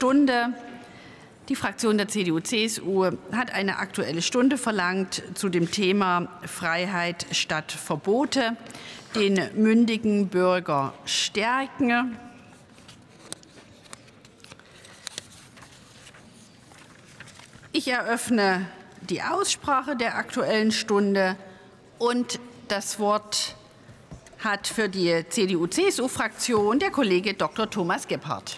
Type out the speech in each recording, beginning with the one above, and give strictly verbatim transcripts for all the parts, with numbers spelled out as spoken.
Stunde. Die Fraktion der C D U C S U hat eine Aktuelle Stunde verlangt zu dem Thema Freiheit statt Verbote, den mündigen Bürger stärken. Ich eröffne die Aussprache der Aktuellen Stunde und das Wort hat für die C D U C S U-Fraktion der Kollege Doktor Thomas Gebhardt.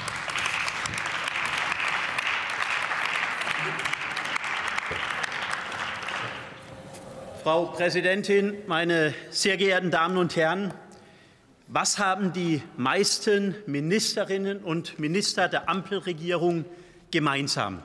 Frau Präsidentin, meine sehr geehrten Damen und Herren! Was haben die meisten Ministerinnen und Minister der Ampelregierung gemeinsam?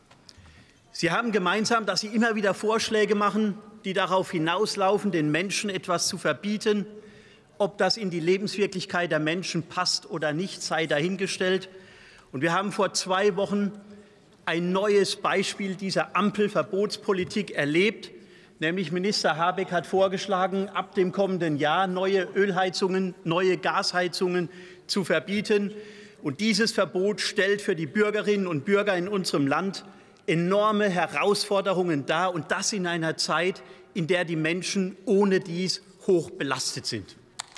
Sie haben gemeinsam, dass sie immer wieder Vorschläge machen, die darauf hinauslaufen, den Menschen etwas zu verbieten. Ob das in die Lebenswirklichkeit der Menschen passt oder nicht, sei dahingestellt. Und wir haben vor zwei Wochen ein neues Beispiel dieser Ampelverbotspolitik erlebt. Nämlich Minister Habeck hat vorgeschlagen, ab dem kommenden Jahr neue Ölheizungen, neue Gasheizungen zu verbieten. Und dieses Verbot stellt für die Bürgerinnen und Bürger in unserem Land enorme Herausforderungen dar, und das in einer Zeit, in der die Menschen ohne dies hoch belastet sind.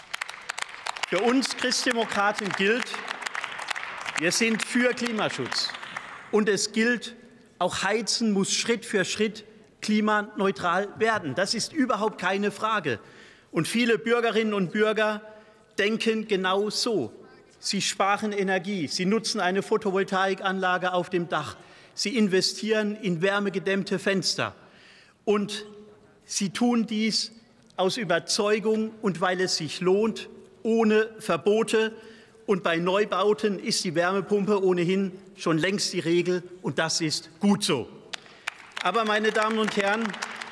Für uns Christdemokraten gilt, wir sind für Klimaschutz. Und es gilt, auch Heizen muss Schritt für Schritt klimaneutral werden. Das ist überhaupt keine Frage. Und viele Bürgerinnen und Bürger denken genau so. Sie sparen Energie, sie nutzen eine Photovoltaikanlage auf dem Dach, sie investieren in wärmegedämmte Fenster. Und sie tun dies aus Überzeugung und weil es sich lohnt, ohne Verbote. Und bei Neubauten ist die Wärmepumpe ohnehin schon längst die Regel, und das ist gut so. Aber, meine Damen und Herren,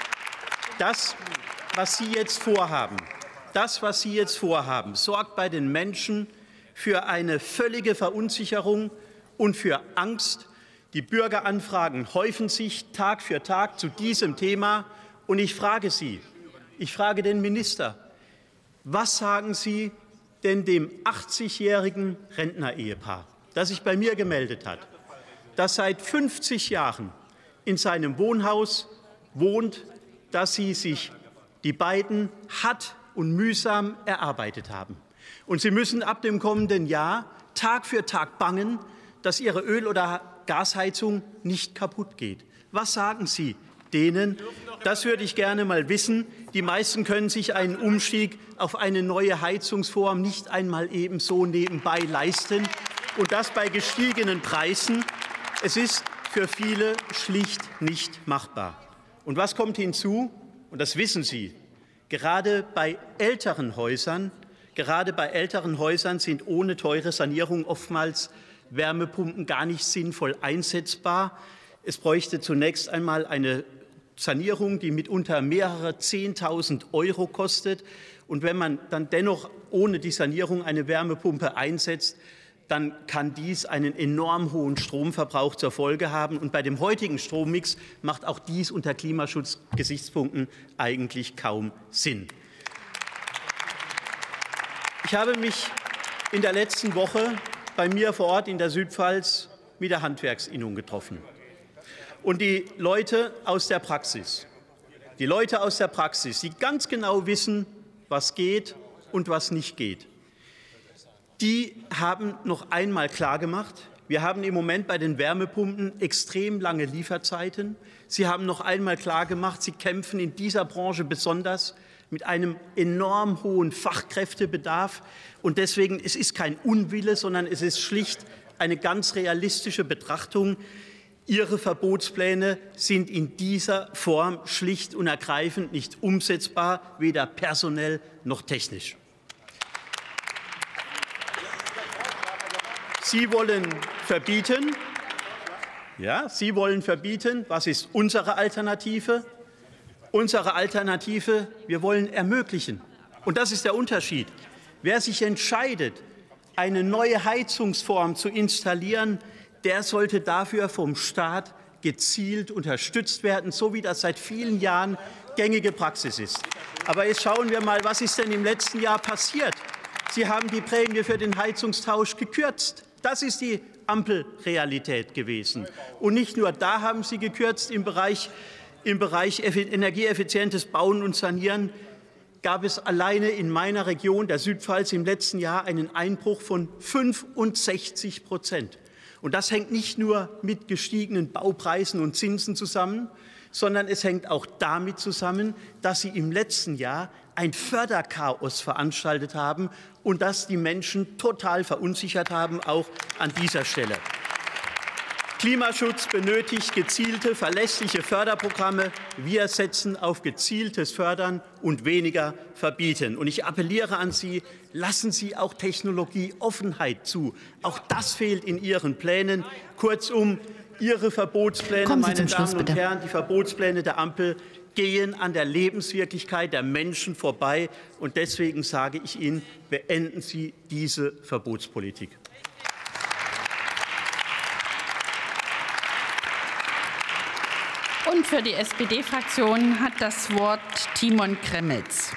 das, was Sie jetzt vorhaben, das, was Sie jetzt vorhaben, sorgt bei den Menschen für eine völlige Verunsicherung und für Angst. Die Bürgeranfragen häufen sich Tag für Tag zu diesem Thema. Und ich frage Sie, ich frage den Minister, was sagen Sie denn dem achtzigjährigen Rentner-Ehepaar, das sich bei mir gemeldet hat, das seit fünfzig Jahren in seinem Wohnhaus wohnt, das sie sich die beiden hart und mühsam erarbeitet haben. Und sie müssen ab dem kommenden Jahr Tag für Tag bangen, dass ihre Öl- oder Gasheizung nicht kaputt geht. Was sagen Sie denen? Das würde ich gerne mal wissen. Die meisten können sich einen Umstieg auf eine neue Heizungsform nicht einmal ebenso nebenbei leisten, und das bei gestiegenen Preisen. Es ist für viele schlicht nicht machbar. Und was kommt hinzu? Und das wissen Sie. Gerade bei älteren Häusern, gerade bei älteren Häusern sind ohne teure Sanierung oftmals Wärmepumpen gar nicht sinnvoll einsetzbar. Es bräuchte zunächst einmal eine Sanierung, die mitunter mehrere Zehntausend Euro kostet. Und wenn man dann dennoch ohne die Sanierung eine Wärmepumpe einsetzt, dann kann dies einen enorm hohen Stromverbrauch zur Folge haben. Und bei dem heutigen Strommix macht auch dies unter Klimaschutzgesichtspunkten eigentlich kaum Sinn. Ich habe mich in der letzten Woche bei mir vor Ort in der Südpfalz mit der Handwerksinnung getroffen. Und die Leute aus der Praxis, die Leute aus der Praxis, die ganz genau wissen, was geht und was nicht geht, die haben noch einmal klargemacht, wir haben im Moment bei den Wärmepumpen extrem lange Lieferzeiten. Sie haben noch einmal klargemacht, sie kämpfen in dieser Branche besonders mit einem enorm hohen Fachkräftebedarf. Und deswegen, es ist kein Unwille, sondern es ist schlicht eine ganz realistische Betrachtung. Ihre Verbotspläne sind in dieser Form schlicht und ergreifend nicht umsetzbar, weder personell noch technisch. Sie wollen verbieten, ja, Sie wollen verbieten. Was ist unsere Alternative? Unsere Alternative, wir wollen ermöglichen. Und das ist der Unterschied. Wer sich entscheidet, eine neue Heizungsform zu installieren, der sollte dafür vom Staat gezielt unterstützt werden, so wie das seit vielen Jahren gängige Praxis ist. Aber jetzt schauen wir mal, was ist denn im letzten Jahr passiert? Sie haben die Prämie für den Heizungstausch gekürzt. Das ist die Ampelrealität gewesen. Und nicht nur da haben Sie gekürzt im Bereich, im Bereich energieeffizientes Bauen und Sanieren. Gab es alleine in meiner Region, der Südpfalz, im letzten Jahr einen Einbruch von fünfundsechzig Prozent. Und das hängt nicht nur mit gestiegenen Baupreisen und Zinsen zusammen, sondern es hängt auch damit zusammen, dass Sie im letzten Jahr ein Förderchaos veranstaltet haben und das die Menschen total verunsichert haben, auch an dieser Stelle. Klimaschutz benötigt gezielte, verlässliche Förderprogramme. Wir setzen auf gezieltes Fördern und weniger Verbieten. Und ich appelliere an Sie, lassen Sie auch Technologieoffenheit zu. Auch das fehlt in Ihren Plänen. Kurzum, Ihre Verbotspläne, meine Damen und Herren, die Verbotspläne der Ampel gehen an der Lebenswirklichkeit der Menschen vorbei. Und deswegen sage ich Ihnen, beenden Sie diese Verbotspolitik. Und für die S P D-Fraktion hat das Wort Timon Kremitz.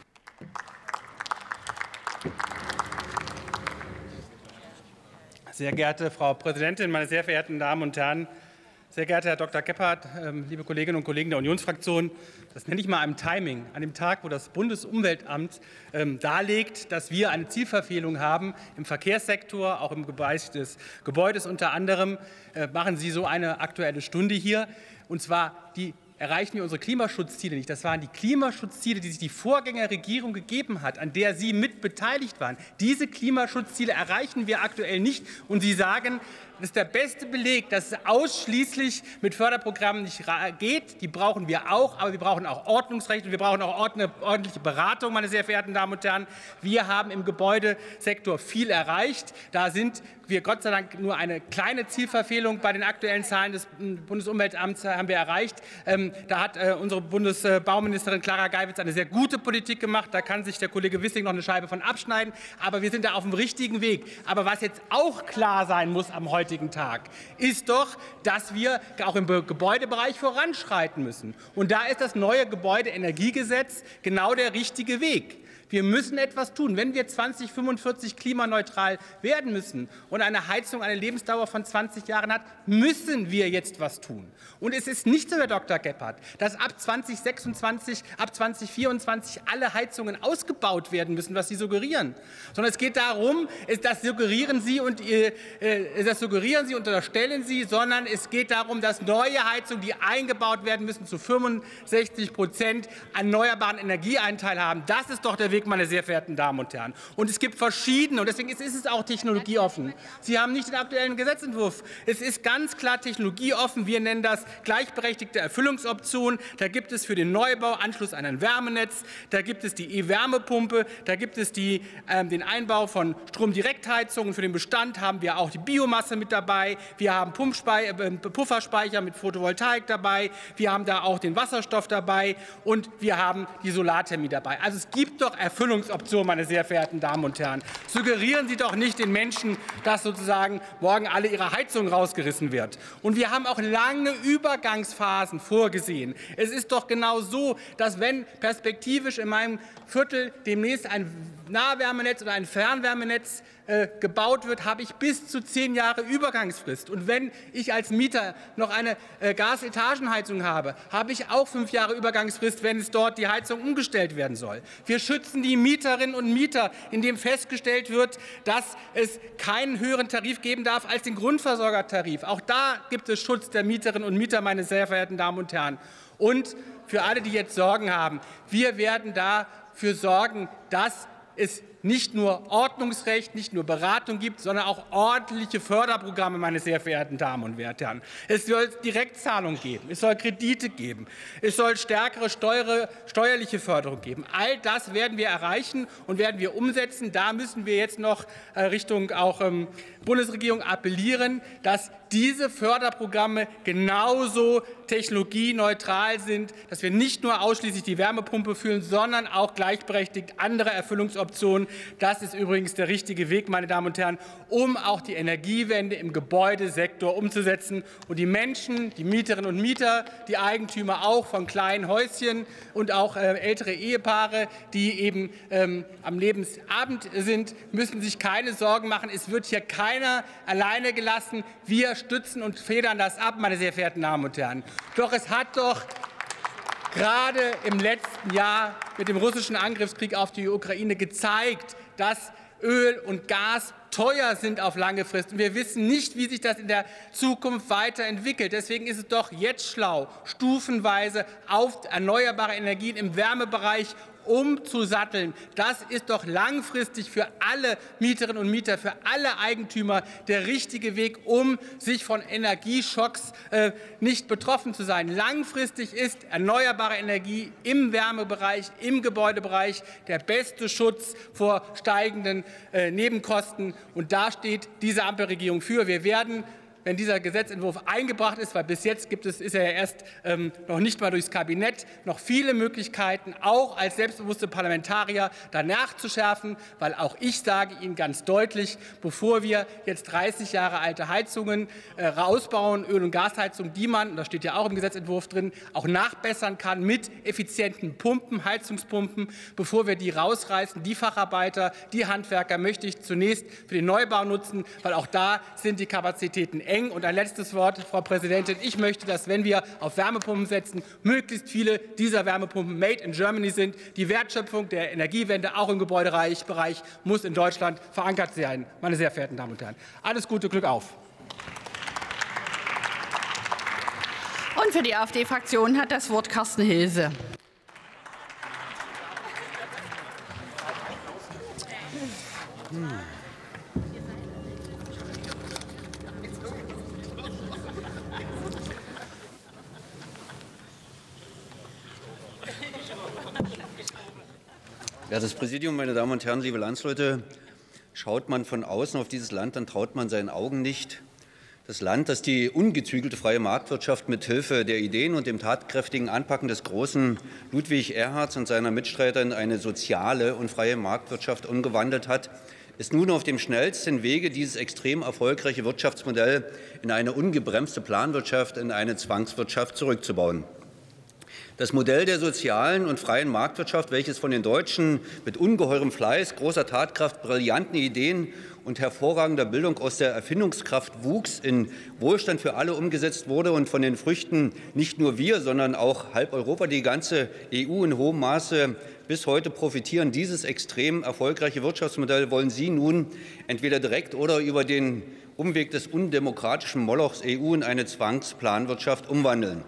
Sehr geehrte Frau Präsidentin, meine sehr verehrten Damen und Herren! Sehr geehrter Herr Doktor Gebhardt, liebe Kolleginnen und Kollegen der Unionsfraktion, das nenne ich mal ein Timing. An dem Tag, wo das Bundesumweltamt ähm, darlegt, dass wir eine Zielverfehlung haben im Verkehrssektor, auch im Bereich des Gebäudes unter anderem, äh, machen Sie so eine Aktuelle Stunde hier. Und zwar die erreichen wir unsere Klimaschutzziele nicht. Das waren die Klimaschutzziele, die sich die Vorgängerregierung gegeben hat, an der Sie mit beteiligt waren. Diese Klimaschutzziele erreichen wir aktuell nicht. Und Sie sagen, das ist der beste Beleg, dass es ausschließlich mit Förderprogrammen nicht geht. Die brauchen wir auch, aber wir brauchen auch Ordnungsrecht und wir brauchen auch ordentliche Beratung, meine sehr verehrten Damen und Herren. Wir haben im Gebäudesektor viel erreicht. Da sind wir Gott sei Dank nur eine kleine Zielverfehlung bei den aktuellen Zahlen des Bundesumweltamts haben wir erreicht. Ähm, da hat äh, unsere Bundesbauministerin Clara Geiwitz eine sehr gute Politik gemacht. Da kann sich der Kollege Wissing noch eine Scheibe von abschneiden. Aber wir sind da auf dem richtigen Weg. Aber was jetzt auch klar sein muss am heutigen Tag, ist doch, dass wir auch im Gebäudebereich voranschreiten müssen. Und da ist das neue Gebäudeenergiegesetz genau der richtige Weg. Wir müssen etwas tun. Wenn wir zweitausendfünfundvierzig klimaneutral werden müssen und eine Heizung eine Lebensdauer von zwanzig Jahren hat, müssen wir jetzt was tun. Und es ist nicht so, Herr Doktor Gebhardt, dass ab zweitausendsechsundzwanzig, ab zweitausendvierundzwanzig alle Heizungen ausgebaut werden müssen, was Sie suggerieren. Sondern es geht darum, das suggerieren Sie und äh, das suggerieren Sie und unterstellen Sie, sondern es geht darum, dass neue Heizungen, die eingebaut werden müssen, zu fünfundsechzig Prozent erneuerbaren Energieanteil haben. Das ist doch der Weg, meine sehr verehrten Damen und Herren. Und es gibt verschiedene, und deswegen ist es auch technologieoffen. Sie haben nicht den aktuellen Gesetzentwurf. Es ist ganz klar technologieoffen. Wir nennen das gleichberechtigte Erfüllungsoption. Da gibt es für den Neubau Anschluss an ein Wärmenetz. Da gibt es die E-Wärmepumpe. Da gibt es die, äh, den Einbau von Stromdirektheizungen. Für den Bestand haben wir auch die Biomasse mit dabei. Wir haben Pumpspei äh, Pufferspeicher mit Photovoltaik dabei. Wir haben da auch den Wasserstoff dabei. Und wir haben die Solarthermie dabei. Also es gibt doch Erfüllungsoption, meine sehr verehrten Damen und Herren. Suggerieren Sie doch nicht den Menschen, dass sozusagen morgen alle ihre Heizung rausgerissen wird. Und wir haben auch lange Übergangsphasen vorgesehen. Es ist doch genau so, dass wenn perspektivisch in meinem Viertel demnächst ein Nahwärmenetz oder ein Fernwärmenetz äh, gebaut wird, habe ich bis zu zehn Jahre Übergangsfrist. Und wenn ich als Mieter noch eine äh, Gasetagenheizung habe, habe ich auch fünf Jahre Übergangsfrist, wenn es dort die Heizung umgestellt werden soll. Wir schützen die Mieterinnen und Mieter, indem festgestellt wird, dass es keinen höheren Tarif geben darf als den Grundversorgertarif. Auch da gibt es Schutz der Mieterinnen und Mieter, meine sehr verehrten Damen und Herren. Und für alle, die jetzt Sorgen haben, wir werden dafür sorgen, dass es nicht nur Ordnungsrecht, nicht nur Beratung gibt, sondern auch ordentliche Förderprogramme, meine sehr verehrten Damen und Herren. Es soll Direktzahlungen geben, es soll Kredite geben, es soll stärkere Steuer, steuerliche Förderung geben. All das werden wir erreichen und werden wir umsetzen. Da müssen wir jetzt noch Richtung auch ähm, Bundesregierung appellieren, dass diese Förderprogramme genauso technologieneutral sind, dass wir nicht nur ausschließlich die Wärmepumpe führen, sondern auch gleichberechtigt andere Erfüllungsoptionen Subventionen. Das ist übrigens der richtige Weg, meine Damen und Herren, um auch die Energiewende im Gebäudesektor umzusetzen und die Menschen, die Mieterinnen und Mieter, die Eigentümer auch von kleinen Häuschen und auch äh, ältere Ehepaare, die eben ähm, am Lebensabend sind, müssen sich keine Sorgen machen. Es wird hier keiner alleine gelassen. Wir stützen und federn das ab, meine sehr verehrten Damen und Herren. Doch es hat doch gerade im letzten Jahr mit dem russischen Angriffskrieg auf die Ukraine gezeigt, dass Öl und Gas teuer sind auf lange Frist. Und wir wissen nicht, wie sich das in der Zukunft weiterentwickelt. Deswegen ist es doch jetzt schlau, stufenweise auf erneuerbare Energien im Wärmebereich umzusatteln. Das ist doch langfristig für alle Mieterinnen und Mieter, für alle Eigentümer der richtige Weg, um sich von Energieschocks äh, nicht betroffen zu sein. Langfristig ist erneuerbare Energie im Wärmebereich, im Gebäudebereich der beste Schutz vor steigenden äh, Nebenkosten. Und da steht diese Ampelregierung für. Wir werden, wenn dieser Gesetzentwurf eingebracht ist, weil bis jetzt gibt es, ist er ja erst ähm, noch nicht mal durchs Kabinett, noch viele Möglichkeiten, auch als selbstbewusste Parlamentarier danach zu schärfen, weil auch ich sage Ihnen ganz deutlich, bevor wir jetzt dreißig Jahre alte Heizungen äh, rausbauen, Öl- und Gasheizungen, die man, das steht ja auch im Gesetzentwurf drin, auch nachbessern kann mit effizienten Pumpen, Heizungspumpen, bevor wir die rausreißen, die Facharbeiter, die Handwerker möchte ich zunächst für den Neubau nutzen, weil auch da sind die Kapazitäten eng. Und ein letztes Wort, Frau Präsidentin. Ich möchte, dass, wenn wir auf Wärmepumpen setzen, möglichst viele dieser Wärmepumpen made in Germany sind. Die Wertschöpfung der Energiewende, auch im Gebäudebereich, muss in Deutschland verankert sein. Meine sehr verehrten Damen und Herren, alles Gute, Glück auf. Und für die AfD-Fraktion hat das Wort Carsten Hilse. Hm. Wertes Präsidium, meine Damen und Herren, liebe Landsleute! Schaut man von außen auf dieses Land, dann traut man seinen Augen nicht. Das Land, das die ungezügelte freie Marktwirtschaft mit Hilfe der Ideen und dem tatkräftigen Anpacken des großen Ludwig Erhards und seiner Mitstreiter in eine soziale und freie Marktwirtschaft umgewandelt hat, ist nun auf dem schnellsten Wege, dieses extrem erfolgreiche Wirtschaftsmodell in eine ungebremste Planwirtschaft, in eine Zwangswirtschaft zurückzubauen. Das Modell der sozialen und freien Marktwirtschaft, welches von den Deutschen mit ungeheurem Fleiß, großer Tatkraft, brillanten Ideen und hervorragender Bildung aus der Erfindungskraft wuchs, in Wohlstand für alle umgesetzt wurde und von den Früchten nicht nur wir, sondern auch halb Europa, die ganze E U in hohem Maße bis heute profitieren. Dieses extrem erfolgreiche Wirtschaftsmodell wollen Sie nun entweder direkt oder über den Umweg des undemokratischen Molochs E U in eine Zwangsplanwirtschaft umwandeln.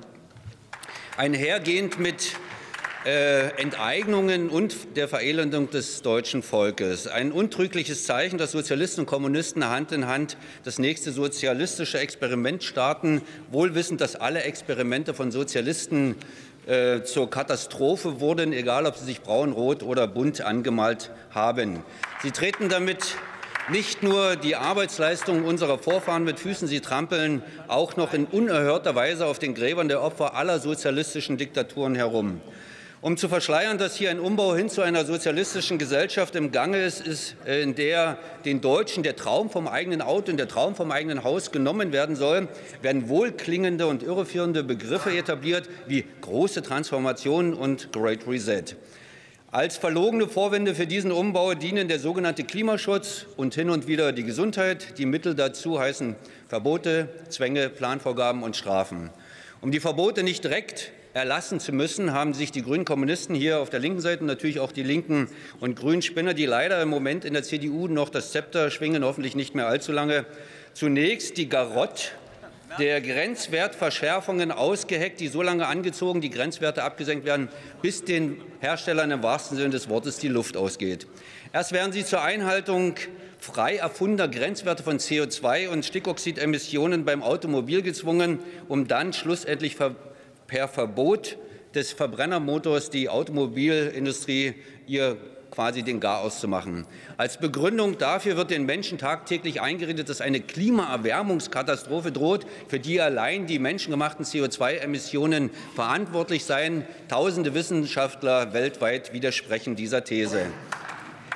Einhergehend mit äh, Enteignungen und der Verelendung des deutschen Volkes. Ein untrügliches Zeichen, dass Sozialisten und Kommunisten Hand in Hand das nächste sozialistische Experiment starten, wohl wissend, dass alle Experimente von Sozialisten äh, zur Katastrophe wurden, egal ob sie sich braun, rot oder bunt angemalt haben. Sie treten damit nicht nur die Arbeitsleistung unserer Vorfahren mit Füßen, sie trampeln auch noch in unerhörter Weise auf den Gräbern der Opfer aller sozialistischen Diktaturen herum. Um zu verschleiern, dass hier ein Umbau hin zu einer sozialistischen Gesellschaft im Gange ist, ist in der den Deutschen der Traum vom eigenen Auto und der Traum vom eigenen Haus genommen werden soll, werden wohlklingende und irreführende Begriffe etabliert wie große Transformation und Great Reset. Als verlogene Vorwände für diesen Umbau dienen der sogenannte Klimaschutz und hin und wieder die Gesundheit. Die Mittel dazu heißen Verbote, Zwänge, Planvorgaben und Strafen. Um die Verbote nicht direkt erlassen zu müssen, haben sich die grünen Kommunisten hier auf der linken Seite, natürlich auch die linken und grünen Spinner, die leider im Moment in der C D U noch das Zepter schwingen, hoffentlich nicht mehr allzu lange, zunächst die Garotte der Grenzwertverschärfungen ausgeheckt, die so lange angezogen, die Grenzwerte abgesenkt werden, bis den Herstellern im wahrsten Sinne des Wortes die Luft ausgeht. Erst werden sie zur Einhaltung frei erfundener Grenzwerte von C O zwei und Stickoxidemissionen beim Automobil gezwungen, um dann schlussendlich per Verbot des Verbrennermotors die Automobilindustrie ihr quasi den Garaus zu machen. Als Begründung dafür wird den Menschen tagtäglich eingeredet, dass eine Klimaerwärmungskatastrophe droht, für die allein die menschengemachten C O zwei Emissionen verantwortlich seien. Tausende Wissenschaftler weltweit widersprechen dieser These.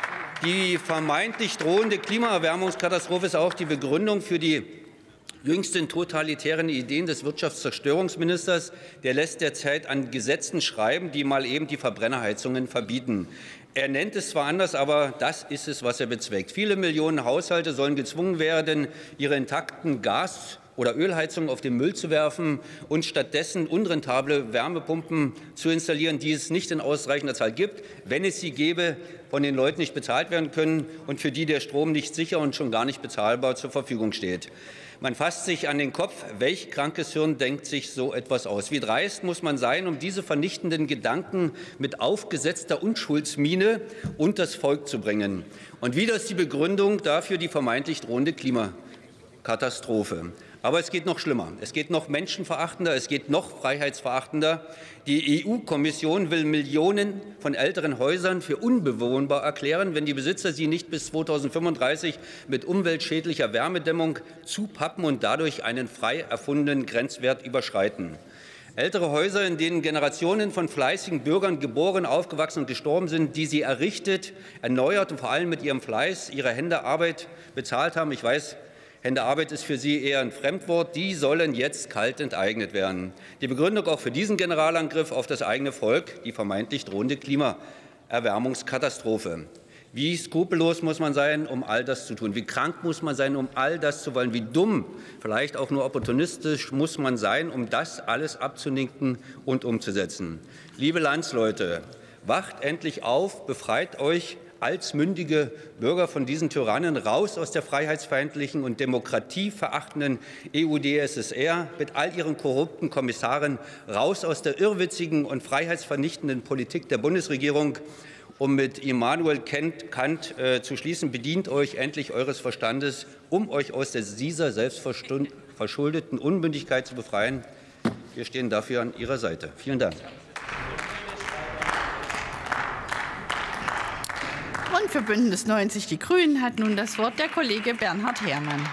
Die vermeintlich drohende Klimaerwärmungskatastrophe ist auch die Begründung für die jüngsten totalitären Ideen des Wirtschaftszerstörungsministers. Der lässt derzeit an Gesetzen schreiben, die mal eben die Verbrennerheizungen verbieten. Er nennt es zwar anders, aber das ist es, was er bezweckt. Viele Millionen Haushalte sollen gezwungen werden, ihre intakten Gas- oder Ölheizungen auf den Müll zu werfen und stattdessen unrentable Wärmepumpen zu installieren, die es nicht in ausreichender Zahl gibt, wenn es sie gäbe, von den Leuten nicht bezahlt werden können und für die der Strom nicht sicher und schon gar nicht bezahlbar zur Verfügung steht. Man fasst sich an den Kopf, welch krankes Hirn denkt sich so etwas aus? Wie dreist muss man sein, um diese vernichtenden Gedanken mit aufgesetzter Unschuldsmiene unters Volk zu bringen? Und wieder ist die Begründung dafür die vermeintlich drohende Klimakatastrophe. Aber es geht noch schlimmer. Es geht noch menschenverachtender, es geht noch freiheitsverachtender. Die E U-Kommission will Millionen von älteren Häusern für unbewohnbar erklären, wenn die Besitzer sie nicht bis zweitausendfünfunddreißig mit umweltschädlicher Wärmedämmung zupappen und dadurch einen frei erfundenen Grenzwert überschreiten. Ältere Häuser, in denen Generationen von fleißigen Bürgern geboren, aufgewachsen und gestorben sind, die sie errichtet, erneuert und vor allem mit ihrem Fleiß, ihrer Hände Arbeit bezahlt haben. Ich weiß, Hände Arbeit ist für Sie eher ein Fremdwort. Die sollen jetzt kalt enteignet werden. Die Begründung auch für diesen Generalangriff auf das eigene Volk, die vermeintlich drohende Klimaerwärmungskatastrophe. Wie skrupellos muss man sein, um all das zu tun? Wie krank muss man sein, um all das zu wollen? Wie dumm, vielleicht auch nur opportunistisch muss man sein, um das alles abzunicken und umzusetzen? Liebe Landsleute, wacht endlich auf, befreit euch als mündige Bürger von diesen Tyrannen, raus aus der freiheitsfeindlichen und demokratieverachtenden E U D S S R mit all ihren korrupten Kommissaren, raus aus der irrwitzigen und freiheitsvernichtenden Politik der Bundesregierung. Um mit Immanuel Kant äh, zu schließen, bedient euch endlich eures Verstandes, um euch aus dieser selbstverschuldeten Unmündigkeit zu befreien. Wir stehen dafür an Ihrer Seite. Vielen Dank. Und für Bündnis neunzig Die Grünen hat nun das Wort der Kollege Bernhard Herrmann.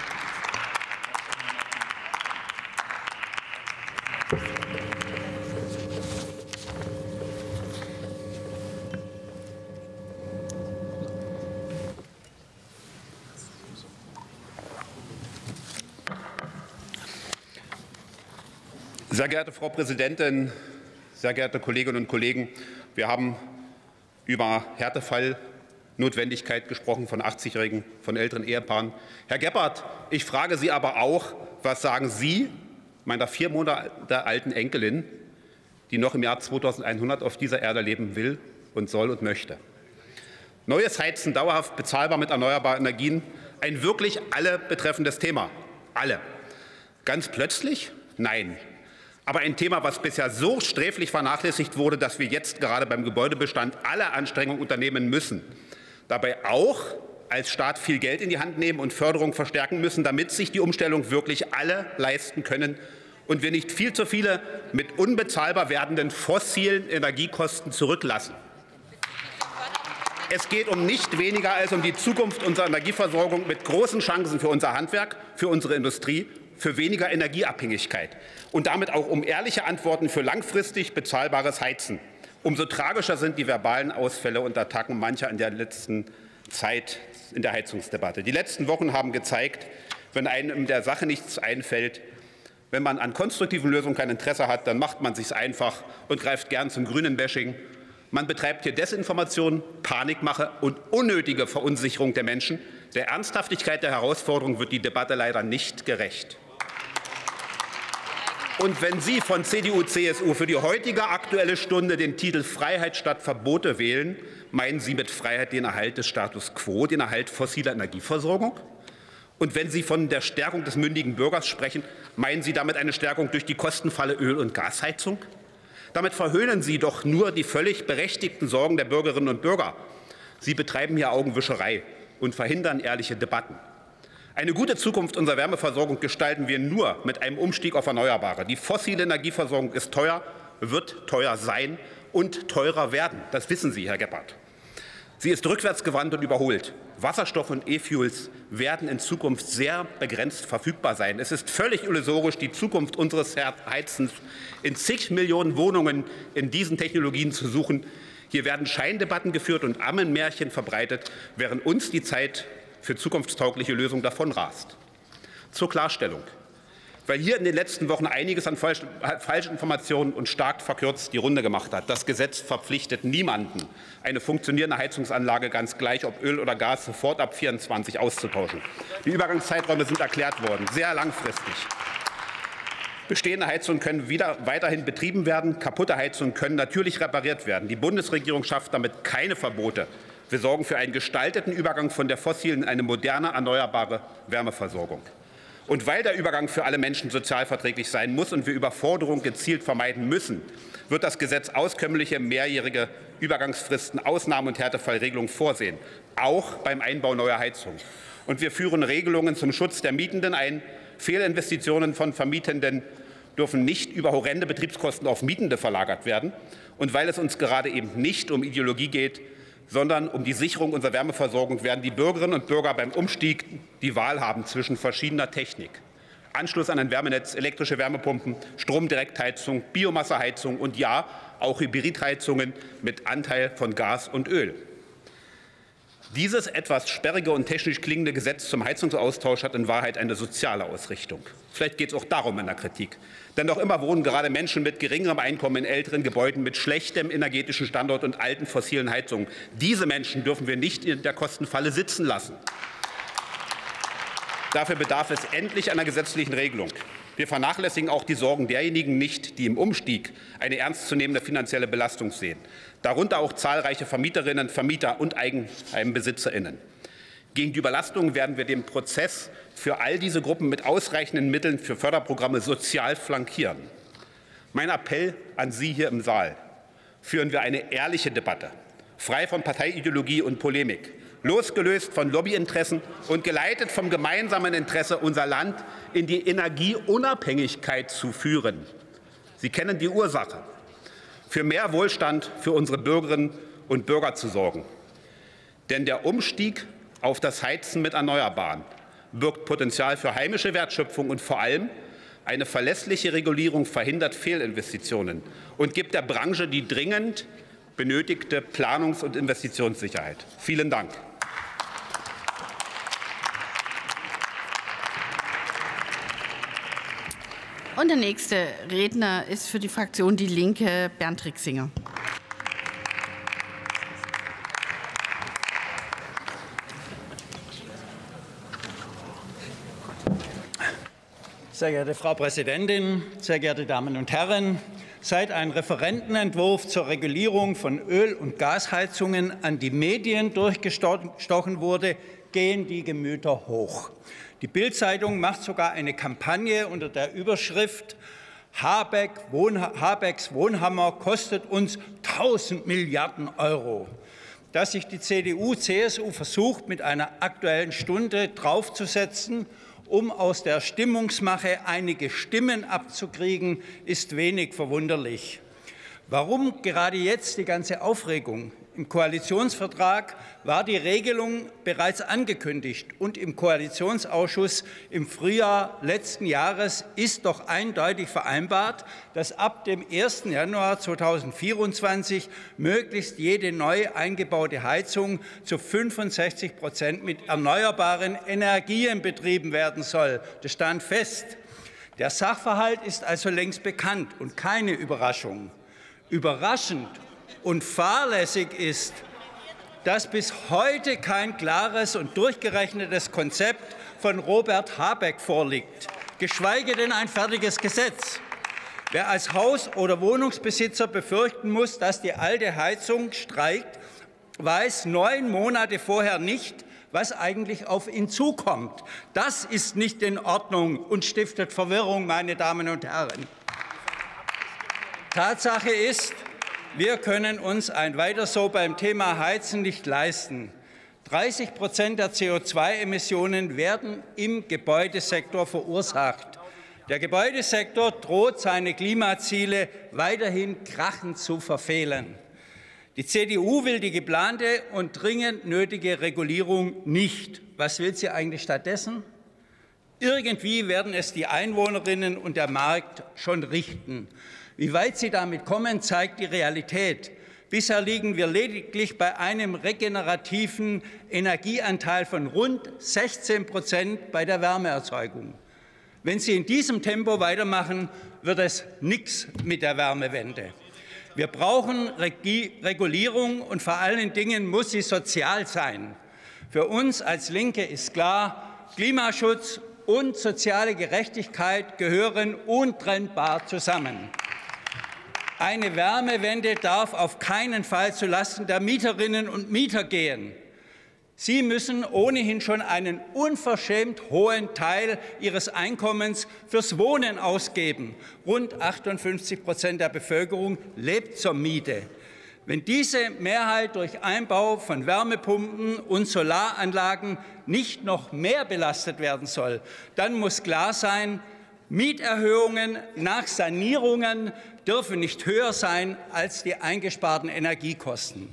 Sehr geehrte Frau Präsidentin, sehr geehrte Kolleginnen und Kollegen! Wir haben über Härtefallnotwendigkeit gesprochen von achtzigjährigen, von älteren Ehepaaren. Herr Gebhardt, ich frage Sie aber auch, was sagen Sie meiner vier Monate alten Enkelin, die noch im Jahr zweitausendeinhundert auf dieser Erde leben will und soll und möchte? Neues Heizen, dauerhaft bezahlbar mit erneuerbaren Energien, ein wirklich alle betreffendes Thema. Alle. Ganz plötzlich? Nein. Aber ein Thema, was bisher so sträflich vernachlässigt wurde, dass wir jetzt gerade beim Gebäudebestand alle Anstrengungen unternehmen müssen. Dabei auch als Staat viel Geld in die Hand nehmen und Förderung verstärken müssen, damit sich die Umstellung wirklich alle leisten können und wir nicht viel zu viele mit unbezahlbar werdenden fossilen Energiekosten zurücklassen. Es geht um nicht weniger als um die Zukunft unserer Energieversorgung mit großen Chancen für unser Handwerk, für unsere Industrie, für weniger Energieabhängigkeit und damit auch um ehrliche Antworten für langfristig bezahlbares Heizen. Umso tragischer sind die verbalen Ausfälle und Attacken mancher in der letzten Zeit in der Heizungsdebatte. Die letzten Wochen haben gezeigt, wenn einem in der Sache nichts einfällt, wenn man an konstruktiven Lösungen kein Interesse hat, dann macht man es sich einfach und greift gern zum grünen Bashing. Man betreibt hier Desinformation, Panikmache und unnötige Verunsicherung der Menschen. Der Ernsthaftigkeit der Herausforderung wird die Debatte leider nicht gerecht. Und wenn Sie von C D U C S U für die heutige Aktuelle Stunde den Titel Freiheit statt Verbote wählen, meinen Sie mit Freiheit den Erhalt des Status quo, den Erhalt fossiler Energieversorgung? Und wenn Sie von der Stärkung des mündigen Bürgers sprechen, meinen Sie damit eine Stärkung durch die kostenfalle Öl- und Gasheizung? Damit verhöhnen Sie doch nur die völlig berechtigten Sorgen der Bürgerinnen und Bürger. Sie betreiben hier Augenwischerei und verhindern ehrliche Debatten. Eine gute Zukunft unserer Wärmeversorgung gestalten wir nur mit einem Umstieg auf Erneuerbare. Die fossile Energieversorgung ist teuer, wird teuer sein und teurer werden. Das wissen Sie, Herr Gebhardt. Sie ist rückwärtsgewandt und überholt. Wasserstoff und E-Fuels werden in Zukunft sehr begrenzt verfügbar sein. Es ist völlig illusorisch, die Zukunft unseres Heizens in zig Millionen Wohnungen in diesen Technologien zu suchen. Hier werden Scheindebatten geführt und Ammenmärchen verbreitet, während uns die Zeit für zukunftstaugliche Lösungen davonrast. Zur Klarstellung. Weil hier in den letzten Wochen einiges an Falschinformationen und stark verkürzt die Runde gemacht hat. Das Gesetz verpflichtet niemanden, eine funktionierende Heizungsanlage, ganz gleich ob Öl oder Gas, sofort ab vierundzwanzig auszutauschen. Die Übergangszeiträume sind erklärt worden, sehr langfristig. Bestehende Heizungen können wieder weiterhin betrieben werden. Kaputte Heizungen können natürlich repariert werden. Die Bundesregierung schafft damit keine Verbote. Wir sorgen für einen gestalteten Übergang von der fossilen in eine moderne, erneuerbare Wärmeversorgung. Und weil der Übergang für alle Menschen sozialverträglich sein muss und wir Überforderung gezielt vermeiden müssen, wird das Gesetz auskömmliche mehrjährige Übergangsfristen, Ausnahmen- und Härtefallregelungen vorsehen, auch beim Einbau neuer Heizungen. Und wir führen Regelungen zum Schutz der Mietenden ein. Fehlinvestitionen von Vermietenden dürfen nicht über horrende Betriebskosten auf Mietende verlagert werden. Und weil es uns gerade eben nicht um Ideologie geht, sondern um die Sicherung unserer Wärmeversorgung, werden die Bürgerinnen und Bürger beim Umstieg die Wahl haben zwischen verschiedener Technik. Anschluss an ein Wärmenetz, elektrische Wärmepumpen, Stromdirektheizung, Biomasseheizung und ja, auch Hybridheizungen mit Anteil von Gas und Öl. Dieses etwas sperrige und technisch klingende Gesetz zum Heizungsaustausch hat in Wahrheit eine soziale Ausrichtung. Vielleicht geht es auch darum in der Kritik. Denn noch immer wohnen gerade Menschen mit geringerem Einkommen in älteren Gebäuden mit schlechtem energetischen Standort und alten fossilen Heizungen. Diese Menschen dürfen wir nicht in der Kostenfalle sitzen lassen. Dafür bedarf es endlich einer gesetzlichen Regelung. Wir vernachlässigen auch die Sorgen derjenigen nicht, die im Umstieg eine ernstzunehmende finanzielle Belastung sehen. Darunter auch zahlreiche Vermieterinnen, Vermieter und Eigenheimbesitzerinnen. Gegen die Überlastung werden wir den Prozess für all diese Gruppen mit ausreichenden Mitteln für Förderprogramme sozial flankieren. Mein Appell an Sie hier im Saal: Führen wir eine ehrliche Debatte, frei von Parteiideologie und Polemik, losgelöst von Lobbyinteressen und geleitet vom gemeinsamen Interesse, unser Land in die Energieunabhängigkeit zu führen. Sie kennen die Ursache: für mehr Wohlstand für unsere Bürgerinnen und Bürger zu sorgen. Denn der Umstieg auf das Heizen mit Erneuerbaren birgt Potenzial für heimische Wertschöpfung und vor allem eine verlässliche Regulierung verhindert Fehlinvestitionen und gibt der Branche die dringend benötigte Planungs- und Investitionssicherheit. Vielen Dank. Und der nächste Redner ist für die Fraktion Die Linke Bernd Rixinger. Sehr geehrte Frau Präsidentin, sehr geehrte Damen und Herren! Seit ein Referentenentwurf zur Regulierung von Öl- und Gasheizungen an die Medien durchgestochen wurde, gehen die Gemüter hoch. Die Bild-Zeitung macht sogar eine Kampagne unter der Überschrift Habeck, Wohn, Habecks Wohnhammer kostet uns tausend Milliarden Euro. Dass sich die C D U C S U versucht, mit einer Aktuellen Stunde draufzusetzen, um aus der Stimmungsmache einige Stimmen abzukriegen, ist wenig verwunderlich. Warum gerade jetzt die ganze Aufregung? Im Koalitionsvertrag war die Regelung bereits angekündigt, und im Koalitionsausschuss im Frühjahr letzten Jahres ist doch eindeutig vereinbart, dass ab dem ersten Januar zweitausendvierundzwanzig möglichst jede neu eingebaute Heizung zu fünfundsechzig Prozent mit erneuerbaren Energien betrieben werden soll. Das stand fest. Der Sachverhalt ist also längst bekannt und keine Überraschung. Überraschend und fahrlässig ist, dass bis heute kein klares und durchgerechnetes Konzept von Robert Habeck vorliegt, geschweige denn ein fertiges Gesetz. Wer als Haus- oder Wohnungsbesitzer befürchten muss, dass die alte Heizung streikt, weiß neun Monate vorher nicht, was eigentlich auf ihn zukommt. Das ist nicht in Ordnung und stiftet Verwirrung, meine Damen und Herren. Tatsache ist, wir können uns ein Weiter so beim Thema Heizen nicht leisten. dreißig Prozent der C O zwei Emissionen werden im Gebäudesektor verursacht. Der Gebäudesektor droht, seine Klimaziele weiterhin krachend zu verfehlen. Die C D U will die geplante und dringend nötige Regulierung nicht. Was will sie eigentlich stattdessen? Irgendwie werden es die Einwohnerinnen und der Markt schon richten. Wie weit Sie damit kommen, zeigt die Realität. Bisher liegen wir lediglich bei einem regenerativen Energieanteil von rund sechzehn Prozent bei der Wärmeerzeugung. Wenn Sie in diesem Tempo weitermachen, wird es nichts mit der Wärmewende. Wir brauchen Regulierung, und vor allen Dingen muss sie sozial sein. Für uns als Linke ist klar, Klimaschutz und soziale Gerechtigkeit gehören untrennbar zusammen. Eine Wärmewende darf auf keinen Fall zulasten der Mieterinnen und Mieter gehen. Sie müssen ohnehin schon einen unverschämt hohen Teil ihres Einkommens fürs Wohnen ausgeben. Rund achtundfünfzig Prozent der Bevölkerung lebt zur Miete. Wenn diese Mehrheit durch Einbau von Wärmepumpen und Solaranlagen nicht noch mehr belastet werden soll, dann muss klar sein, Mieterhöhungen nach Sanierungen dürfen nicht höher sein als die eingesparten Energiekosten.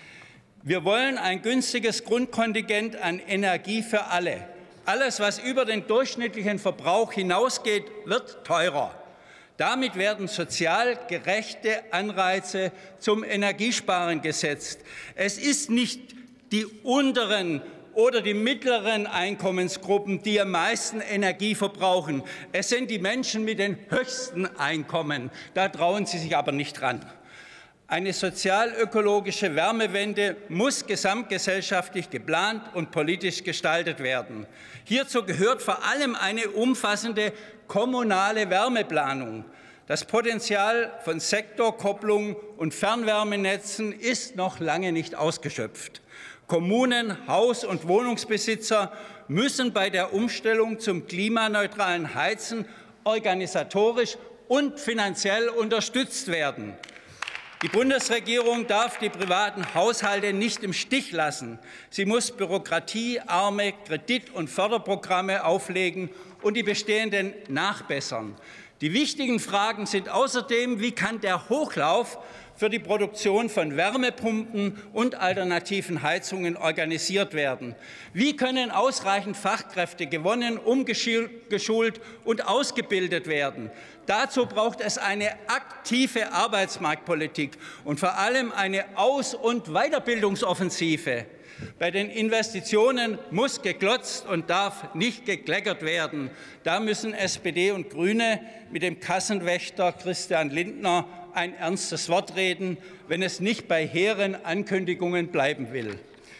Wir wollen ein günstiges Grundkontingent an Energie für alle. Alles, was über den durchschnittlichen Verbrauch hinausgeht, wird teurer. Damit werden sozial gerechte Anreize zum Energiesparen gesetzt. Es ist nicht die unteren oder die mittleren Einkommensgruppen, die am meisten Energie verbrauchen. Es sind die Menschen mit den höchsten Einkommen. Da trauen Sie sich aber nicht dran. Eine sozial-ökologische Wärmewende muss gesamtgesellschaftlich geplant und politisch gestaltet werden. Hierzu gehört vor allem eine umfassende kommunale Wärmeplanung. Das Potenzial von Sektorkopplung und Fernwärmenetzen ist noch lange nicht ausgeschöpft. Kommunen, Haus- und Wohnungsbesitzer müssen bei der Umstellung zum klimaneutralen Heizen organisatorisch und finanziell unterstützt werden. Die Bundesregierung darf die privaten Haushalte nicht im Stich lassen. Sie muss bürokratiearme Kredit- und Förderprogramme auflegen und die bestehenden nachbessern. Die wichtigen Fragen sind außerdem, wie kann der Hochlauf für die Produktion von Wärmepumpen und alternativen Heizungen organisiert werden? Wie können ausreichend Fachkräfte gewonnen, umgeschult und ausgebildet werden? Dazu braucht es eine aktive Arbeitsmarktpolitik und vor allem eine Aus- und Weiterbildungsoffensive. Bei den Investitionen muss geglotzt und darf nicht gekleckert werden. Da müssen S P D und Grüne mit dem Kassenwächter Christian Lindner ein ernstes Wort reden, wenn es nicht bei hehren Ankündigungen bleiben will.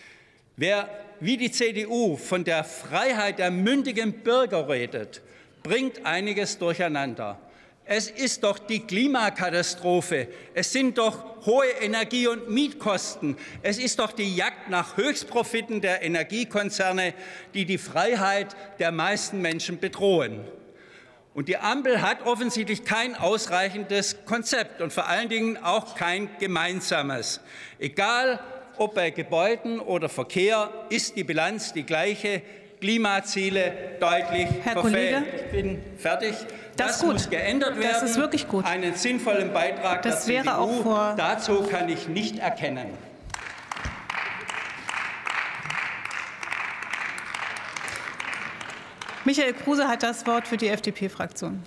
Wer wie die C D U von der Freiheit der mündigen Bürger redet, bringt einiges durcheinander. Es ist doch die Klimakatastrophe. Es sind doch hohe Energie- und Mietkosten. Es ist doch die Jagd nach Höchstprofiten der Energiekonzerne, die die Freiheit der meisten Menschen bedrohen. Und die Ampel hat offensichtlich kein ausreichendes Konzept und vor allen Dingen auch kein gemeinsames. Egal, ob bei Gebäuden oder Verkehr, ist die Bilanz die gleiche. Klimaziele deutlich Herr verfehlt. Kollege, ich bin fertig. Das, das ist gut. muss geändert werden. Das ist wirklich gut. Einen sinnvollen Beitrag das der wäre C D U auch vor dazu kann ich nicht erkennen. Michael Kruse hat das Wort für die F D P-Fraktion.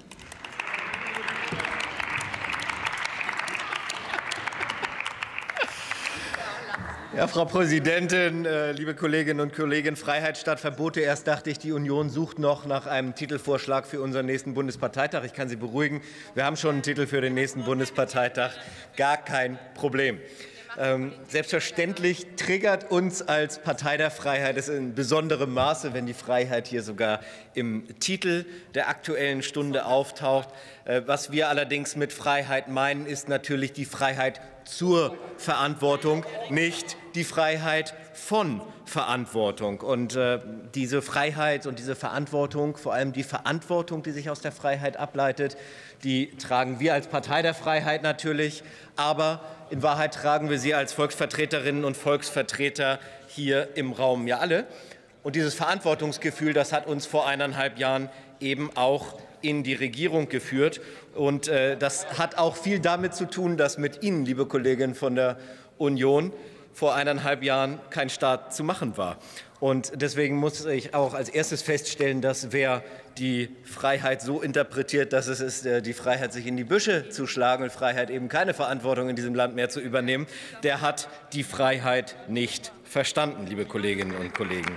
Ja, Frau Präsidentin, äh, liebe Kolleginnen und Kollegen, Freiheit statt Verbote. Erst dachte ich, die Union sucht noch nach einem Titelvorschlag für unseren nächsten Bundesparteitag. Ich kann Sie beruhigen, wir haben schon einen Titel für den nächsten Bundesparteitag. Gar kein Problem. Ähm, selbstverständlich triggert uns als Partei der Freiheit es in besonderem Maße, wenn die Freiheit hier sogar im Titel der Aktuellen Stunde auftaucht. Äh, was wir allerdings mit Freiheit meinen, ist natürlich die Freiheit zur Verantwortung, nicht die Freiheit von Verantwortung. Und äh, diese Freiheit und diese Verantwortung, vor allem die Verantwortung, die sich aus der Freiheit ableitet, die tragen wir als Partei der Freiheit natürlich, aber in Wahrheit tragen wir sie als Volksvertreterinnen und Volksvertreter hier im Raum ja alle. Und dieses Verantwortungsgefühl, das hat uns vor eineinhalb Jahren eben auch in die Regierung geführt. Und äh, das hat auch viel damit zu tun, dass mit Ihnen, liebe Kolleginnen von der Union, vor eineinhalb Jahren kein Staat zu machen war. Und deswegen muss ich auch als erstes feststellen, dass wer die Freiheit so interpretiert, dass es ist die Freiheit, sich in die Büsche zu schlagen und Freiheit eben keine Verantwortung in diesem Land mehr zu übernehmen, der hat die Freiheit nicht verstanden, liebe Kolleginnen und Kollegen.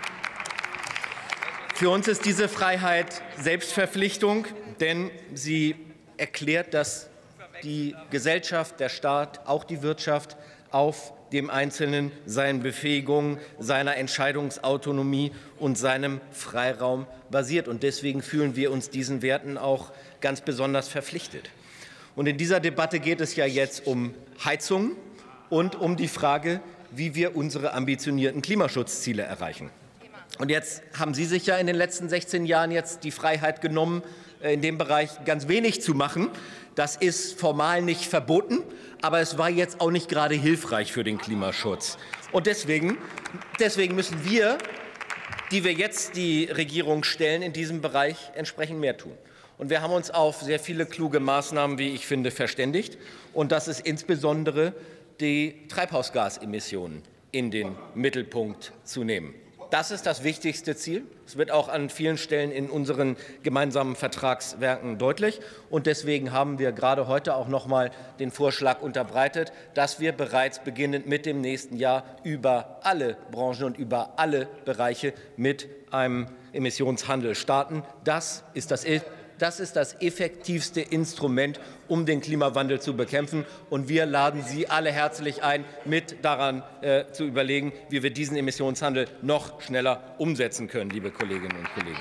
Für uns ist diese Freiheit Selbstverpflichtung, denn sie erklärt, dass die Gesellschaft, der Staat, auch die Wirtschaft auf dem Einzelnen, seinen Befähigungen, seiner Entscheidungsautonomie und seinem Freiraum basiert. Und deswegen fühlen wir uns diesen Werten auch ganz besonders verpflichtet. Und in dieser Debatte geht es ja jetzt um Heizung und um die Frage, wie wir unsere ambitionierten Klimaschutzziele erreichen. Und jetzt haben Sie sich ja in den letzten sechzehn Jahren jetzt die Freiheit genommen, in dem Bereich ganz wenig zu machen. Das ist formal nicht verboten, aber es war jetzt auch nicht gerade hilfreich für den Klimaschutz. Und deswegen, deswegen müssen wir, die wir jetzt die Regierung stellen, in diesem Bereich entsprechend mehr tun. Und wir haben uns auf sehr viele kluge Maßnahmen, wie ich finde, verständigt. Und das ist insbesondere die Treibhausgasemissionen in den Mittelpunkt zu nehmen. Das ist das wichtigste Ziel. Es wird auch an vielen Stellen in unseren gemeinsamen Vertragswerken deutlich. Und deswegen haben wir gerade heute auch noch mal den Vorschlag unterbreitet, dass wir bereits beginnend mit dem nächsten Jahr über alle Branchen und über alle Bereiche mit einem Emissionshandel starten. Das ist das Das ist das effektivste Instrument, um den Klimawandel zu bekämpfen. Und wir laden Sie alle herzlich ein, mit daran äh, zu überlegen, wie wir diesen Emissionshandel noch schneller umsetzen können, liebe Kolleginnen und Kollegen.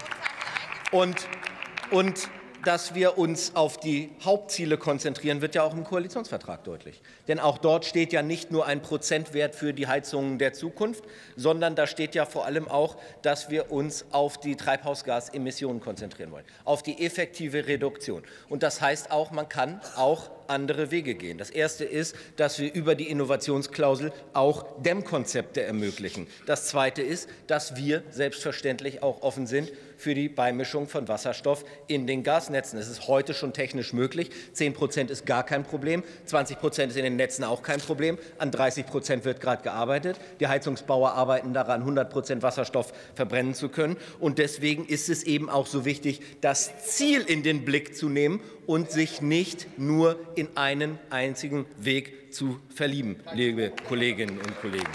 Und, und dass wir uns auf die Hauptziele konzentrieren, wird ja auch im Koalitionsvertrag deutlich. Denn auch dort steht ja nicht nur ein Prozentwert für die Heizungen der Zukunft, sondern da steht ja vor allem auch, dass wir uns auf die Treibhausgasemissionen konzentrieren wollen, auf die effektive Reduktion. Und das heißt auch, man kann auch andere Wege gehen. Das Erste ist, dass wir über die Innovationsklausel auch Dämmkonzepte ermöglichen. Das Zweite ist, dass wir selbstverständlich auch offen sind für die Beimischung von Wasserstoff in den Gasnetzen. Es ist heute schon technisch möglich. zehn Prozent ist gar kein Problem, zwanzig Prozent ist in den Netzen auch kein Problem. An dreißig Prozent wird gerade gearbeitet. Die Heizungsbauer arbeiten daran, hundert Prozent Wasserstoff verbrennen zu können. Und deswegen ist es eben auch so wichtig, das Ziel in den Blick zu nehmen und sich nicht nur in einen einzigen Weg zu verlieben, liebe Kolleginnen und Kollegen.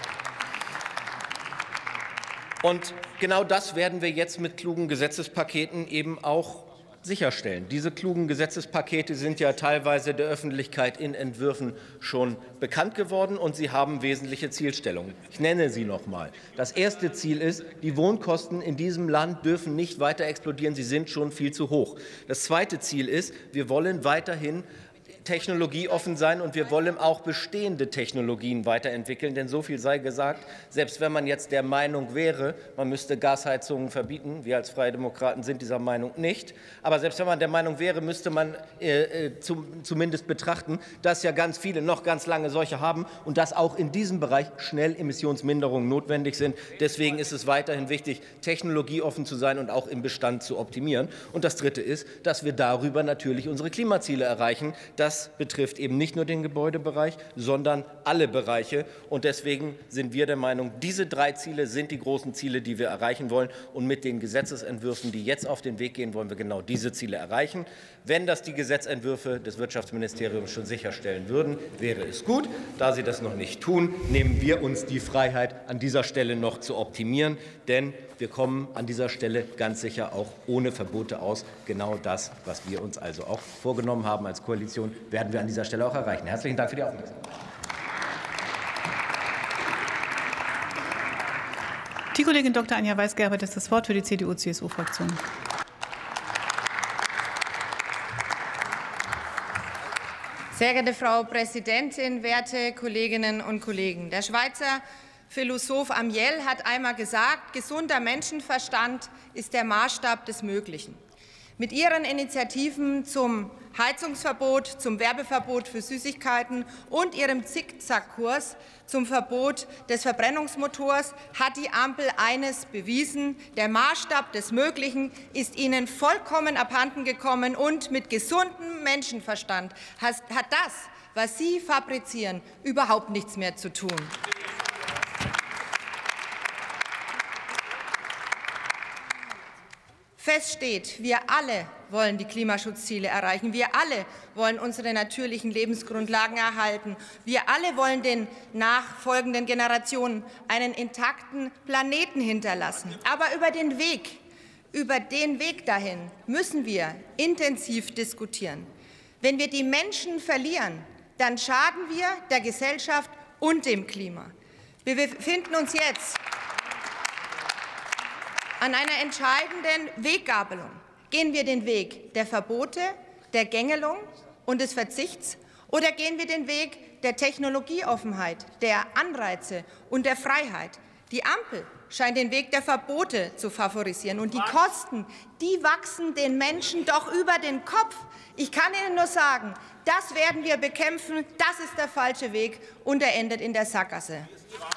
Und genau das werden wir jetzt mit klugen Gesetzespaketen eben auch sicherstellen. Diese klugen Gesetzespakete sind ja teilweise der Öffentlichkeit in Entwürfen schon bekannt geworden, und sie haben wesentliche Zielstellungen. Ich nenne sie noch mal. Das erste Ziel ist, die Wohnkosten in diesem Land dürfen nicht weiter explodieren. Sie sind schon viel zu hoch. Das zweite Ziel ist, wir wollen weiterhin technologieoffen sein, und wir wollen auch bestehende Technologien weiterentwickeln. Denn so viel sei gesagt, selbst wenn man jetzt der Meinung wäre, man müsste Gasheizungen verbieten, wir als Freie Demokraten sind dieser Meinung nicht, aber selbst wenn man der Meinung wäre, müsste man äh, zum, zumindest betrachten, dass ja ganz viele noch ganz lange solche haben und dass auch in diesem Bereich schnell Emissionsminderungen notwendig sind. Deswegen ist es weiterhin wichtig, technologieoffen zu sein und auch im Bestand zu optimieren. Und das Dritte ist, dass wir darüber natürlich unsere Klimaziele erreichen. Das Das betrifft eben nicht nur den Gebäudebereich, sondern alle Bereiche. Und deswegen sind wir der Meinung, diese drei Ziele sind die großen Ziele, die wir erreichen wollen. Und mit den Gesetzesentwürfen, die jetzt auf den Weg gehen, wollen wir genau diese Ziele erreichen. Wenn das die Gesetzentwürfe des Wirtschaftsministeriums schon sicherstellen würden, wäre es gut. Da sie das noch nicht tun, nehmen wir uns die Freiheit, an dieser Stelle noch zu optimieren. Denn wir kommen an dieser Stelle ganz sicher auch ohne Verbote aus. Genau das, was wir uns also auch vorgenommen haben als Koalition, werden wir an dieser Stelle auch erreichen. Herzlichen Dank für die Aufmerksamkeit. Die Kollegin Doktor Anja Weisgerber hat das Wort für die C D U C S U-Fraktion. Sehr geehrte Frau Präsidentin, werte Kolleginnen und Kollegen! Der Schweizer Philosoph Amiel hat einmal gesagt, gesunder Menschenverstand ist der Maßstab des Möglichen. Mit Ihren Initiativen zum Heizungsverbot, zum Werbeverbot für Süßigkeiten und Ihrem Zickzackkurs zum Verbot des Verbrennungsmotors hat die Ampel eines bewiesen: Der Maßstab des Möglichen ist Ihnen vollkommen abhanden gekommen, und mit gesundem Menschenverstand hat das, was Sie fabrizieren, überhaupt nichts mehr zu tun. Fest steht, wir alle wollen die Klimaschutzziele erreichen. Wir alle wollen unsere natürlichen Lebensgrundlagen erhalten. Wir alle wollen den nachfolgenden Generationen einen intakten Planeten hinterlassen. Aber über den Weg, über den Weg dahin müssen wir intensiv diskutieren. Wenn wir die Menschen verlieren, dann schaden wir der Gesellschaft und dem Klima. Wir befinden uns jetzt an einer entscheidenden Weggabelung. Gehen wir den Weg der Verbote, der Gängelung und des Verzichts, oder gehen wir den Weg der Technologieoffenheit, der Anreize und der Freiheit? Die Ampel scheint den Weg der Verbote zu favorisieren. Und die Kosten, die wachsen den Menschen doch über den Kopf. Ich kann Ihnen nur sagen, das werden wir bekämpfen. Das ist der falsche Weg, und er endet in der Sackgasse.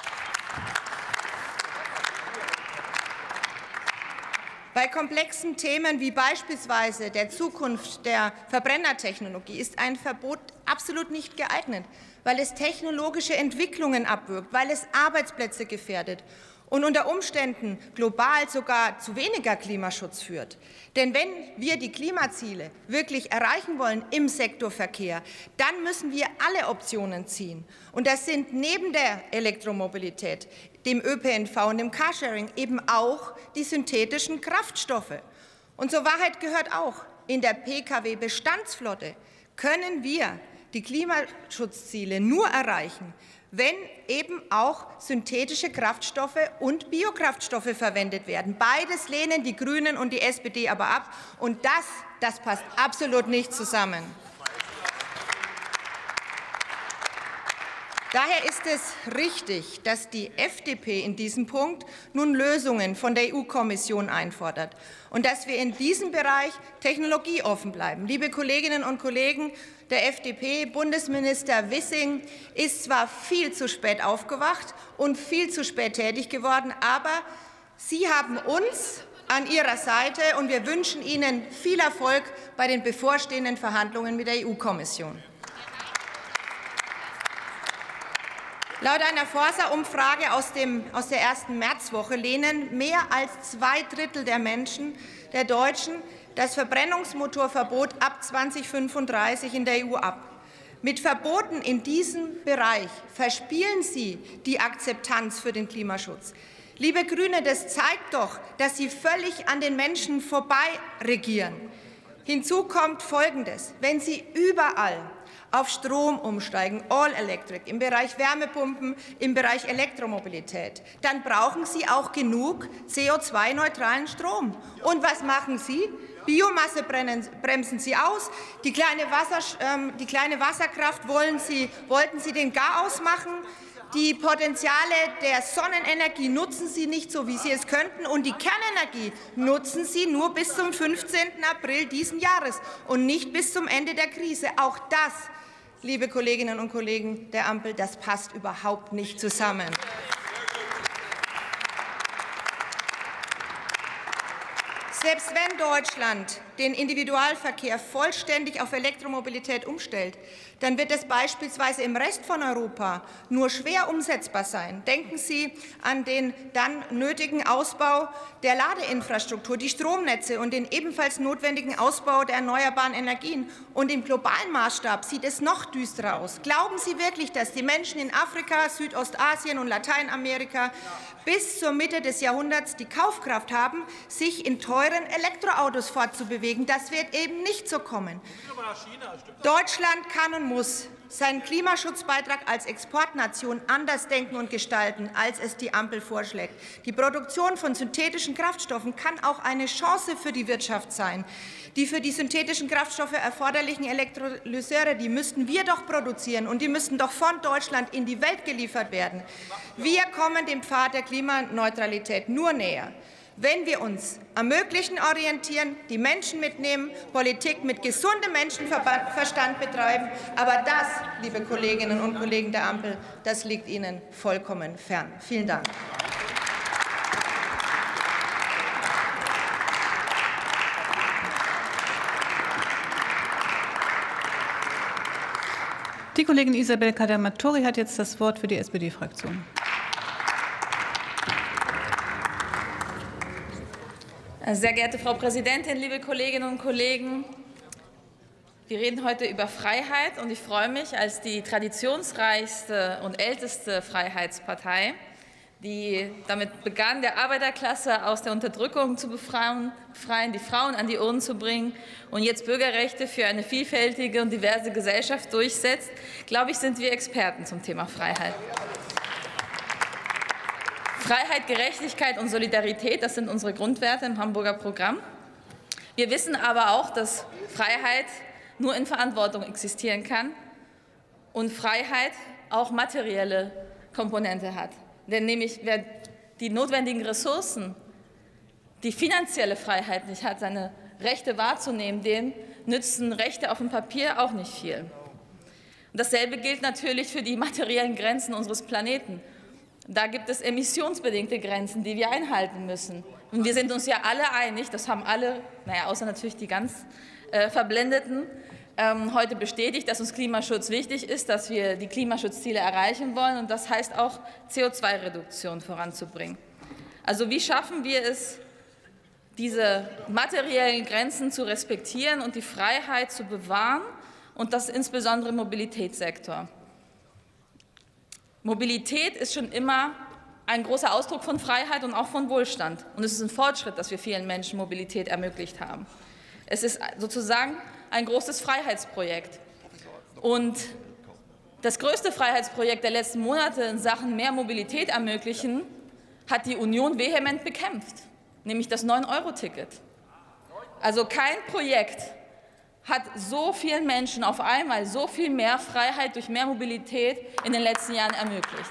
Bei komplexen Themen wie beispielsweise der Zukunft der Verbrennertechnologie ist ein Verbot absolut nicht geeignet, weil es technologische Entwicklungen abwirkt, weil es Arbeitsplätze gefährdet und unter Umständen global sogar zu weniger Klimaschutz führt. Denn wenn wir die Klimaziele wirklich erreichen wollen im Sektor Verkehr, dann müssen wir alle Optionen ziehen. Und das sind neben der Elektromobilität, dem Ö P N V und dem Carsharing eben auch die synthetischen Kraftstoffe. Und zur Wahrheit gehört auch, in der P K W-Bestandsflotte können wir die Klimaschutzziele nur erreichen, wenn eben auch synthetische Kraftstoffe und Biokraftstoffe verwendet werden. Beides lehnen die Grünen und die S P D aber ab, und das, das passt absolut nicht zusammen. Daher ist es richtig, dass die F D P in diesem Punkt nun Lösungen von der E U-Kommission einfordert und dass wir in diesem Bereich technologieoffen bleiben. Liebe Kolleginnen und Kollegen, der F D P-Bundesminister Wissing ist zwar viel zu spät aufgewacht und viel zu spät tätig geworden, aber Sie haben uns an Ihrer Seite, und wir wünschen Ihnen viel Erfolg bei den bevorstehenden Verhandlungen mit der E U-Kommission. Laut einer Forsa-Umfrage aus, aus der ersten Märzwoche lehnen mehr als zwei Drittel der Menschen, der Deutschen, das Verbrennungsmotorverbot ab zweitausendfünfunddreißig in der E U ab. Mit Verboten in diesem Bereich verspielen Sie die Akzeptanz für den Klimaschutz. Liebe Grüne, das zeigt doch, dass Sie völlig an den Menschen vorbei regieren. Hinzu kommt Folgendes: Wenn Sie überall auf Strom umsteigen, All Electric, im Bereich Wärmepumpen, im Bereich Elektromobilität, dann brauchen Sie auch genug C O zwei neutralen Strom. Und was machen Sie? Biomasse bremsen Sie aus. Die kleine, Wasser, ähm, die kleine Wasserkraft wollen Sie, wollten Sie den Garaus machen. Die Potenziale der Sonnenenergie nutzen Sie nicht so, wie Sie es könnten. Und die Kernenergie nutzen Sie nur bis zum fünfzehnten April diesen Jahres und nicht bis zum Ende der Krise. Auch das, liebe Kolleginnen und Kollegen der Ampel, das passt überhaupt nicht zusammen. Selbst wenn Deutschland den Individualverkehr vollständig auf Elektromobilität umstellt, dann wird es beispielsweise im Rest von Europa nur schwer umsetzbar sein. Denken Sie an den dann nötigen Ausbau der Ladeinfrastruktur, die Stromnetze und den ebenfalls notwendigen Ausbau der erneuerbaren Energien. Und im globalen Maßstab sieht es noch düsterer aus. Glauben Sie wirklich, dass die Menschen in Afrika, Südostasien und Lateinamerika bis zur Mitte des Jahrhunderts die Kaufkraft haben, sich in teuren Elektroautos fortzubewegen? Das wird eben nicht so kommen. Deutschland kann und muss seinen Klimaschutzbeitrag als Exportnation anders denken und gestalten, als es die Ampel vorschlägt. Die Produktion von synthetischen Kraftstoffen kann auch eine Chance für die Wirtschaft sein. Die für die synthetischen Kraftstoffe erforderlichen Elektrolyseure, die müssten wir doch produzieren, und die müssten doch von Deutschland in die Welt geliefert werden. Wir kommen dem Pfad der Klimaneutralität nur näher, wenn wir uns am Möglichen orientieren, die Menschen mitnehmen, Politik mit gesundem Menschenverstand betreiben. Aber das, liebe Kolleginnen und Kollegen der Ampel, das liegt Ihnen vollkommen fern. Vielen Dank. Die Kollegin Isabel Kadamattori hat jetzt das Wort für die S P D-Fraktion. Sehr geehrte Frau Präsidentin, liebe Kolleginnen und Kollegen! Wir reden heute über Freiheit, und ich freue mich, als die traditionsreichste und älteste Freiheitspartei, die damit begann, der Arbeiterklasse aus der Unterdrückung zu befreien, befreien, die Frauen an die Urnen zu bringen und jetzt Bürgerrechte für eine vielfältige und diverse Gesellschaft durchsetzt, glaube ich, sind wir Experten zum Thema Freiheit. Freiheit, Gerechtigkeit und Solidarität, das sind unsere Grundwerte im Hamburger Programm. Wir wissen aber auch, dass Freiheit nur in Verantwortung existieren kann und Freiheit auch materielle Komponente hat. Denn nämlich, wer die notwendigen Ressourcen, die finanzielle Freiheit nicht hat, seine Rechte wahrzunehmen, dem nützen Rechte auf dem Papier auch nicht viel. Und dasselbe gilt natürlich für die materiellen Grenzen unseres Planeten. Da gibt es emissionsbedingte Grenzen, die wir einhalten müssen. Und wir sind uns ja alle einig, das haben alle, naja, außer natürlich die ganz äh, Verblendeten, ähm, heute bestätigt, dass uns Klimaschutz wichtig ist, dass wir die Klimaschutzziele erreichen wollen. Und das heißt auch, C O zwei Reduktion voranzubringen. Also wie schaffen wir es, diese materiellen Grenzen zu respektieren und die Freiheit zu bewahren, und das insbesondere im Mobilitätssektor. Mobilität ist schon immer ein großer Ausdruck von Freiheit und auch von Wohlstand. Und es ist ein Fortschritt, dass wir vielen Menschen Mobilität ermöglicht haben. Es ist sozusagen ein großes Freiheitsprojekt. Und das größte Freiheitsprojekt der letzten Monate in Sachen mehr Mobilität ermöglichen, hat die Union vehement bekämpft, nämlich das neun Euro Ticket. Also kein Projekt hat so vielen Menschen auf einmal so viel mehr Freiheit durch mehr Mobilität in den letzten Jahren ermöglicht.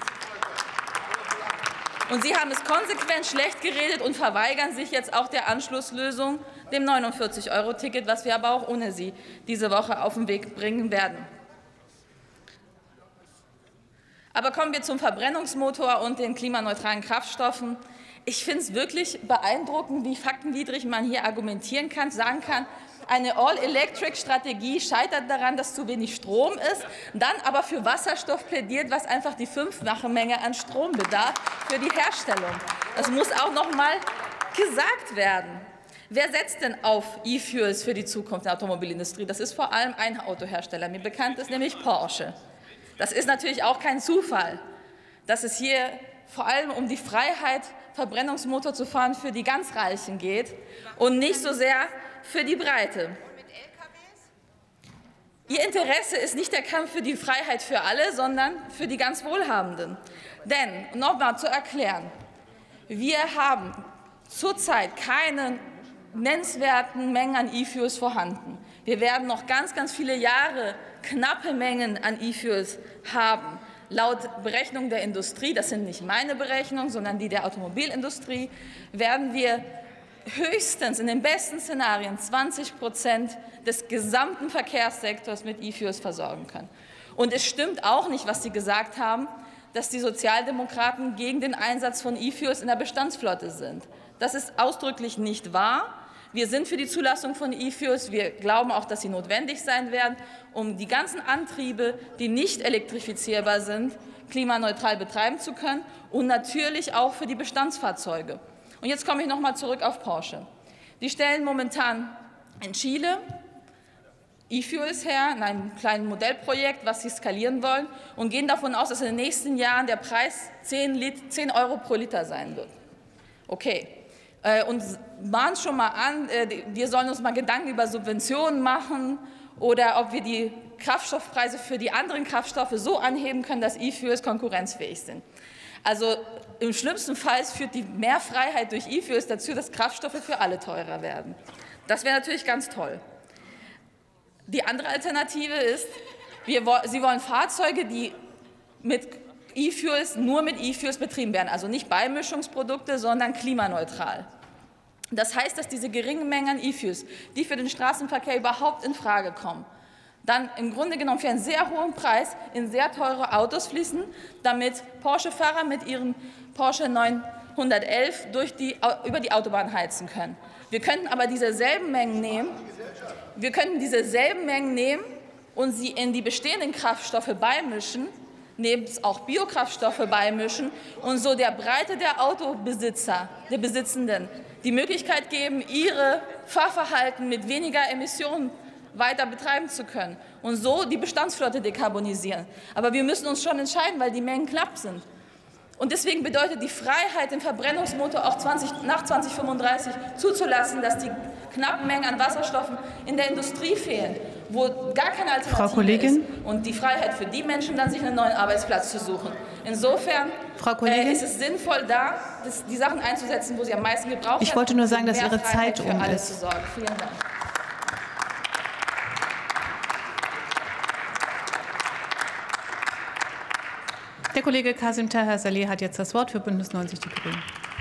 Und Sie haben es konsequent schlecht geredet und verweigern sich jetzt auch der Anschlusslösung, dem neunundvierzig Euro Ticket, was wir aber auch ohne Sie diese Woche auf den Weg bringen werden. Aber kommen wir zum Verbrennungsmotor und den klimaneutralen Kraftstoffen. Ich finde es wirklich beeindruckend, wie faktenwidrig man hier argumentieren kann, sagen kann, eine All-Electric-Strategie scheitert daran, dass zu wenig Strom ist, dann aber für Wasserstoff plädiert, was einfach die fünffache Menge an Strom bedarf für die Herstellung. Das muss auch noch mal gesagt werden. Wer setzt denn auf E-Fuels für die Zukunft der Automobilindustrie? Das ist vor allem ein Autohersteller. Mir bekannt ist nämlich Porsche. Das ist natürlich auch kein Zufall, dass es hier vor allem um die Freiheit, Verbrennungsmotor zu fahren, für die ganz Reichen geht und nicht so sehr für die Breite. Ihr Interesse ist nicht der Kampf für die Freiheit für alle, sondern für die ganz Wohlhabenden. Denn, um noch mal zu erklären, wir haben zurzeit keine nennenswerten Mengen an E-Fuels vorhanden. Wir werden noch ganz, ganz viele Jahre knappe Mengen an E-Fuels haben. Laut Berechnungen der Industrie, das sind nicht meine Berechnungen, sondern die der Automobilindustrie, werden wir höchstens in den besten Szenarien zwanzig Prozent des gesamten Verkehrssektors mit E-Fuels versorgen können. Und es stimmt auch nicht, was Sie gesagt haben, dass die Sozialdemokraten gegen den Einsatz von E-Fuels in der Bestandsflotte sind. Das ist ausdrücklich nicht wahr. Wir sind für die Zulassung von E-Fuels. Wir glauben auch, dass sie notwendig sein werden, um die ganzen Antriebe, die nicht elektrifizierbar sind, klimaneutral betreiben zu können, und natürlich auch für die Bestandsfahrzeuge. Und jetzt komme ich noch mal zurück auf Porsche. Die stellen momentan in Chile E-Fuels her, in einem kleinen Modellprojekt, was sie skalieren wollen, und gehen davon aus, dass in den nächsten Jahren der Preis zehn Euro pro Liter sein wird. Okay. Und mahnen schon mal an, wir sollen uns mal Gedanken über Subventionen machen oder ob wir die Kraftstoffpreise für die anderen Kraftstoffe so anheben können, dass E-Fuels konkurrenzfähig sind. Also im schlimmsten Fall führt die Mehrfreiheit durch E-Fuels dazu, dass Kraftstoffe für alle teurer werden. Das wäre natürlich ganz toll. Die andere Alternative ist, wir, Sie wollen Fahrzeuge, die mit E-Fuels, nur mit E-Fuels betrieben werden, also nicht Beimischungsprodukte, sondern klimaneutral. Das heißt, dass diese geringen Mengen an E-Fuels, die für den Straßenverkehr überhaupt in Frage kommen, dann im Grunde genommen für einen sehr hohen Preis in sehr teure Autos fließen, damit Porsche-Fahrer mit ihren Porsche neunhundertelf durch die, über die Autobahn heizen können. Wir könnten aber dieselben Mengen nehmen, wir könnten dieselben Mengen nehmen und sie in die bestehenden Kraftstoffe beimischen, nebst auch Biokraftstoffe beimischen und so der Breite der Autobesitzer, der Besitzenden, die Möglichkeit geben, ihre Fahrverhalten mit weniger Emissionen weiter betreiben zu können und so die Bestandsflotte dekarbonisieren. Aber wir müssen uns schon entscheiden, weil die Mengen knapp sind. Und deswegen bedeutet die Freiheit, den Verbrennungsmotor auch zwanzig, nach zweitausendfünfunddreißig zuzulassen, dass die knappen Mengen an Wasserstoffen in der Industrie fehlen, wo gar keine Alternative Frau Kollegin? ist. Und die Freiheit für die Menschen, dann sich einen neuen Arbeitsplatz zu suchen. Insofern Frau Kollegin? äh, ist es sinnvoll, da das, die Sachen einzusetzen, wo sie am meisten gebraucht werden. Ich wollte nur sagen, dass mehr Ihre Freiheit Zeit für um alle ist. zu sorgen. Vielen Dank. Der Kollege Kasim Taher Saleh hat jetzt das Wort für Bündnis neunzig Die Grünen.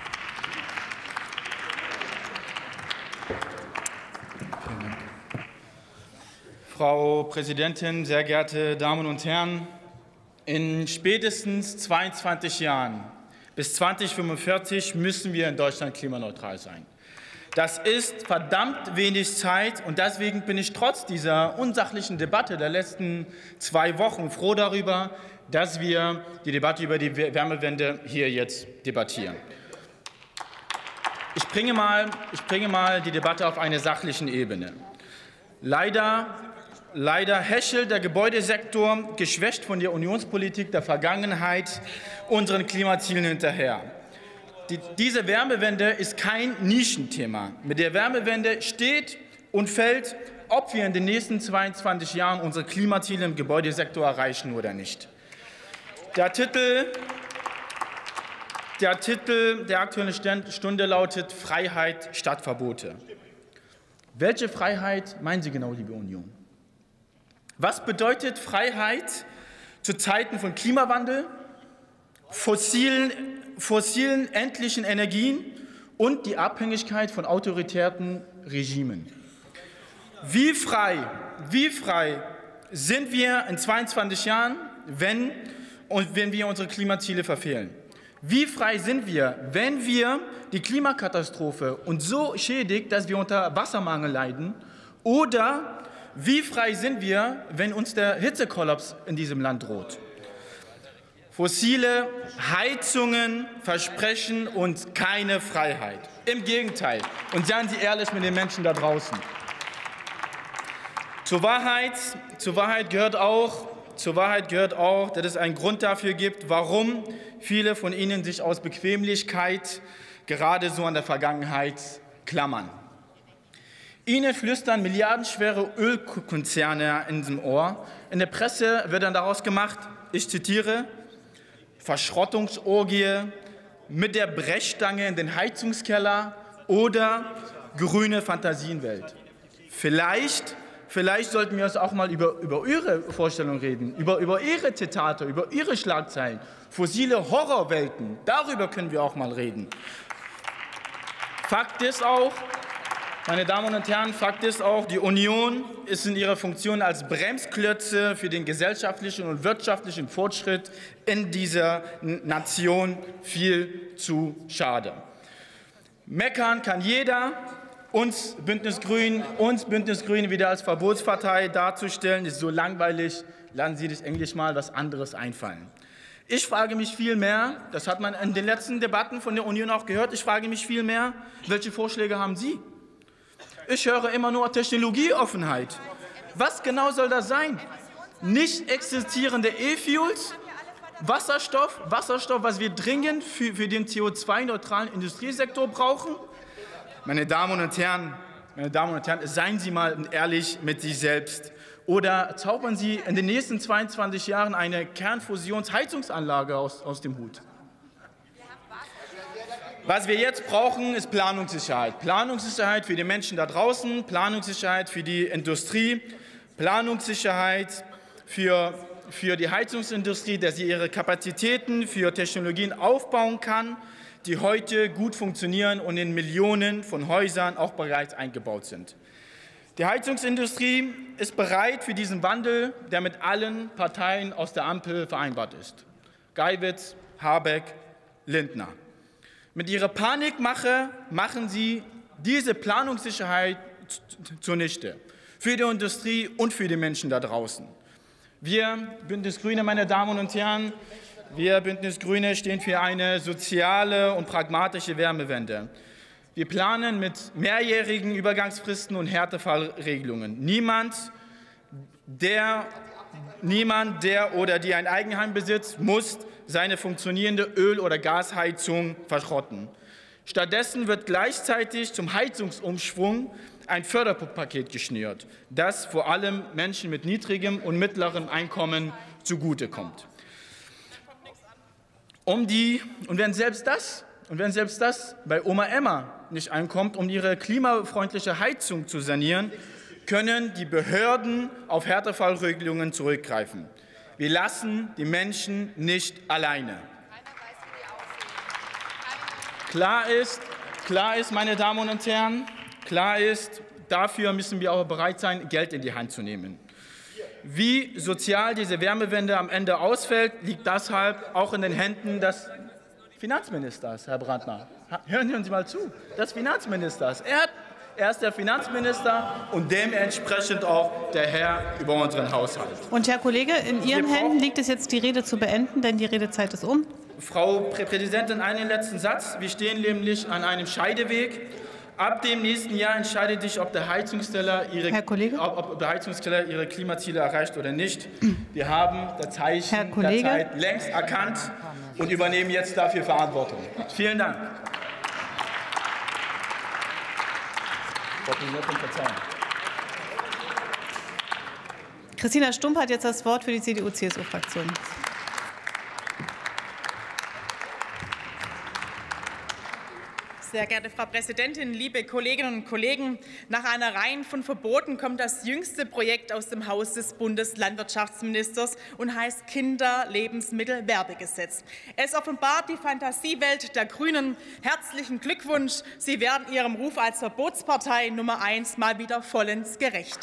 Frau Präsidentin, sehr geehrte Damen und Herren! In spätestens zweiundzwanzig Jahren bis zweitausendfünfundvierzig müssen wir in Deutschland klimaneutral sein. Das ist verdammt wenig Zeit, und deswegen bin ich trotz dieser unsachlichen Debatte der letzten zwei Wochen froh darüber, dass wir die Debatte über die Wärmewende hier jetzt debattieren. Ich bringe mal, ich bringe mal die Debatte auf eine sachliche Ebene. Leider, leider häschelt der Gebäudesektor, geschwächt von der Unionspolitik der Vergangenheit, unseren Klimazielen hinterher. Die, diese Wärmewende ist kein Nischenthema. Mit der Wärmewende steht und fällt, ob wir in den nächsten zweiundzwanzig Jahren unsere Klimaziele im Gebäudesektor erreichen oder nicht. Der Titel, der Titel der Aktuellen Stunde lautet Freiheit statt Verbote. Welche Freiheit meinen Sie genau, liebe Union? Was bedeutet Freiheit zu Zeiten von Klimawandel, fossilen, fossilen endlichen Energien und die Abhängigkeit von autoritären Regimen? Wie frei, wie frei sind wir in zweiundzwanzig Jahren, wenn und wenn wir unsere Klimaziele verfehlen? Wie frei sind wir, wenn wir die Klimakatastrophe uns so schädigt, dass wir unter Wassermangel leiden? Oder wie frei sind wir, wenn uns der Hitzekollaps in diesem Land droht? Fossile Heizungen versprechen uns keine Freiheit. Im Gegenteil. Und seien Sie ehrlich mit den Menschen da draußen. Zur Wahrheit, zur Wahrheit gehört auch, Zur Wahrheit gehört auch, dass es einen Grund dafür gibt, warum viele von Ihnen sich aus Bequemlichkeit gerade so an der Vergangenheit klammern. Ihnen flüstern milliardenschwere Ölkonzerne in dem Ohr. In der Presse wird dann daraus gemacht, ich zitiere, Verschrottungsorgie mit der Brechstange in den Heizungskeller oder grüne Fantasienwelt. Vielleicht Vielleicht sollten wir uns auch mal über, über Ihre Vorstellungen reden, über, über Ihre Zitate, über Ihre Schlagzeilen, fossile Horrorwelten. Darüber können wir auch mal reden. Fakt ist auch, meine Damen und Herren, Fakt ist auch, die Union ist in ihrer Funktion als Bremsklötze für den gesellschaftlichen und wirtschaftlichen Fortschritt in dieser Nation viel zu schade. Meckern kann jeder. Uns Bündnis Grün, uns Bündnis Grün wieder als Verbotspartei darzustellen, ist so langweilig. Lassen Sie sich endlich mal was anderes einfallen. Ich frage mich vielmehr, das hat man in den letzten Debatten von der Union auch gehört, ich frage mich vielmehr, welche Vorschläge haben Sie? Ich höre immer nur Technologieoffenheit. Was genau soll das sein? Nicht existierende E-Fuels? Wasserstoff, Wasserstoff, was wir dringend für, für den C O zwei neutralen Industriesektor brauchen? Meine Damen und Herren, meine Damen und Herren, seien Sie mal ehrlich mit sich selbst. Oder zaubern Sie in den nächsten zweiundzwanzig Jahren eine Kernfusionsheizungsanlage aus, aus dem Hut. Was wir jetzt brauchen, ist Planungssicherheit. Planungssicherheit für die Menschen da draußen, Planungssicherheit für die Industrie, Planungssicherheit für, für die Heizungsindustrie, dass sie ihre Kapazitäten für Technologien aufbauen kann, die heute gut funktionieren und in Millionen von Häusern auch bereits eingebaut sind. Die Heizungsindustrie ist bereit für diesen Wandel, der mit allen Parteien aus der Ampel vereinbart ist. Geiwitz, Habeck, Lindner. Mit ihrer Panikmache machen sie diese Planungssicherheit zunichte. für die Industrie und für die Menschen da draußen. Wir, Bündnis Grüne, meine Damen und Herren, wir Bündnis Grüne stehen für eine soziale und pragmatische Wärmewende. Wir planen mit mehrjährigen Übergangsfristen und Härtefallregelungen. Niemand, der, niemand, der oder die ein Eigenheim besitzt, muss seine funktionierende Öl- oder Gasheizung verschrotten. Stattdessen wird gleichzeitig zum Heizungsumschwung ein Förderpaket geschnürt, das vor allem Menschen mit niedrigem und mittlerem Einkommen zugutekommt. Um die, und wenn selbst das, und wenn selbst das bei Oma Emma nicht ankommt, um ihre klimafreundliche Heizung zu sanieren, können die Behörden auf Härtefallregelungen zurückgreifen. Wir lassen die Menschen nicht alleine. Klar ist, klar ist, meine Damen und Herren, klar ist, dafür müssen wir auch bereit sein, Geld in die Hand zu nehmen. Wie sozial diese Wärmewende am Ende ausfällt, liegt deshalb auch in den Händen des Finanzministers, Herr Brandner. Hören Sie mal zu, des Finanzministers. Er, hat, er ist der Finanzminister und dementsprechend auch der Herr über unseren Haushalt. Und Herr Kollege, in Ihren Händen liegt es jetzt, die Rede zu beenden, denn die Redezeit ist um. Frau Präsidentin, einen letzten Satz. Wir stehen nämlich an einem Scheideweg. Ab dem nächsten Jahr entscheidet sich, ob der Heizungskeller ihre, Herr Kollege? ob der Heizungskeller ihre Klimaziele erreicht oder nicht. Wir haben das Zeichen Herr Kollege? der Zeit längst erkannt und übernehmen jetzt dafür Verantwortung. Vielen Dank. Frau Präsidentin, verzeihen. Christina Stump hat jetzt das Wort für die C D U C S U-Fraktion. Sehr geehrte Frau Präsidentin, liebe Kolleginnen und Kollegen! Nach einer Reihe von Verboten kommt das jüngste Projekt aus dem Haus des Bundeslandwirtschaftsministers und heißt Kinderlebensmittelwerbegesetz. Es offenbart die Fantasiewelt der Grünen. Herzlichen Glückwunsch! Sie werden Ihrem Ruf als Verbotspartei Nummer eins mal wieder vollends gerecht.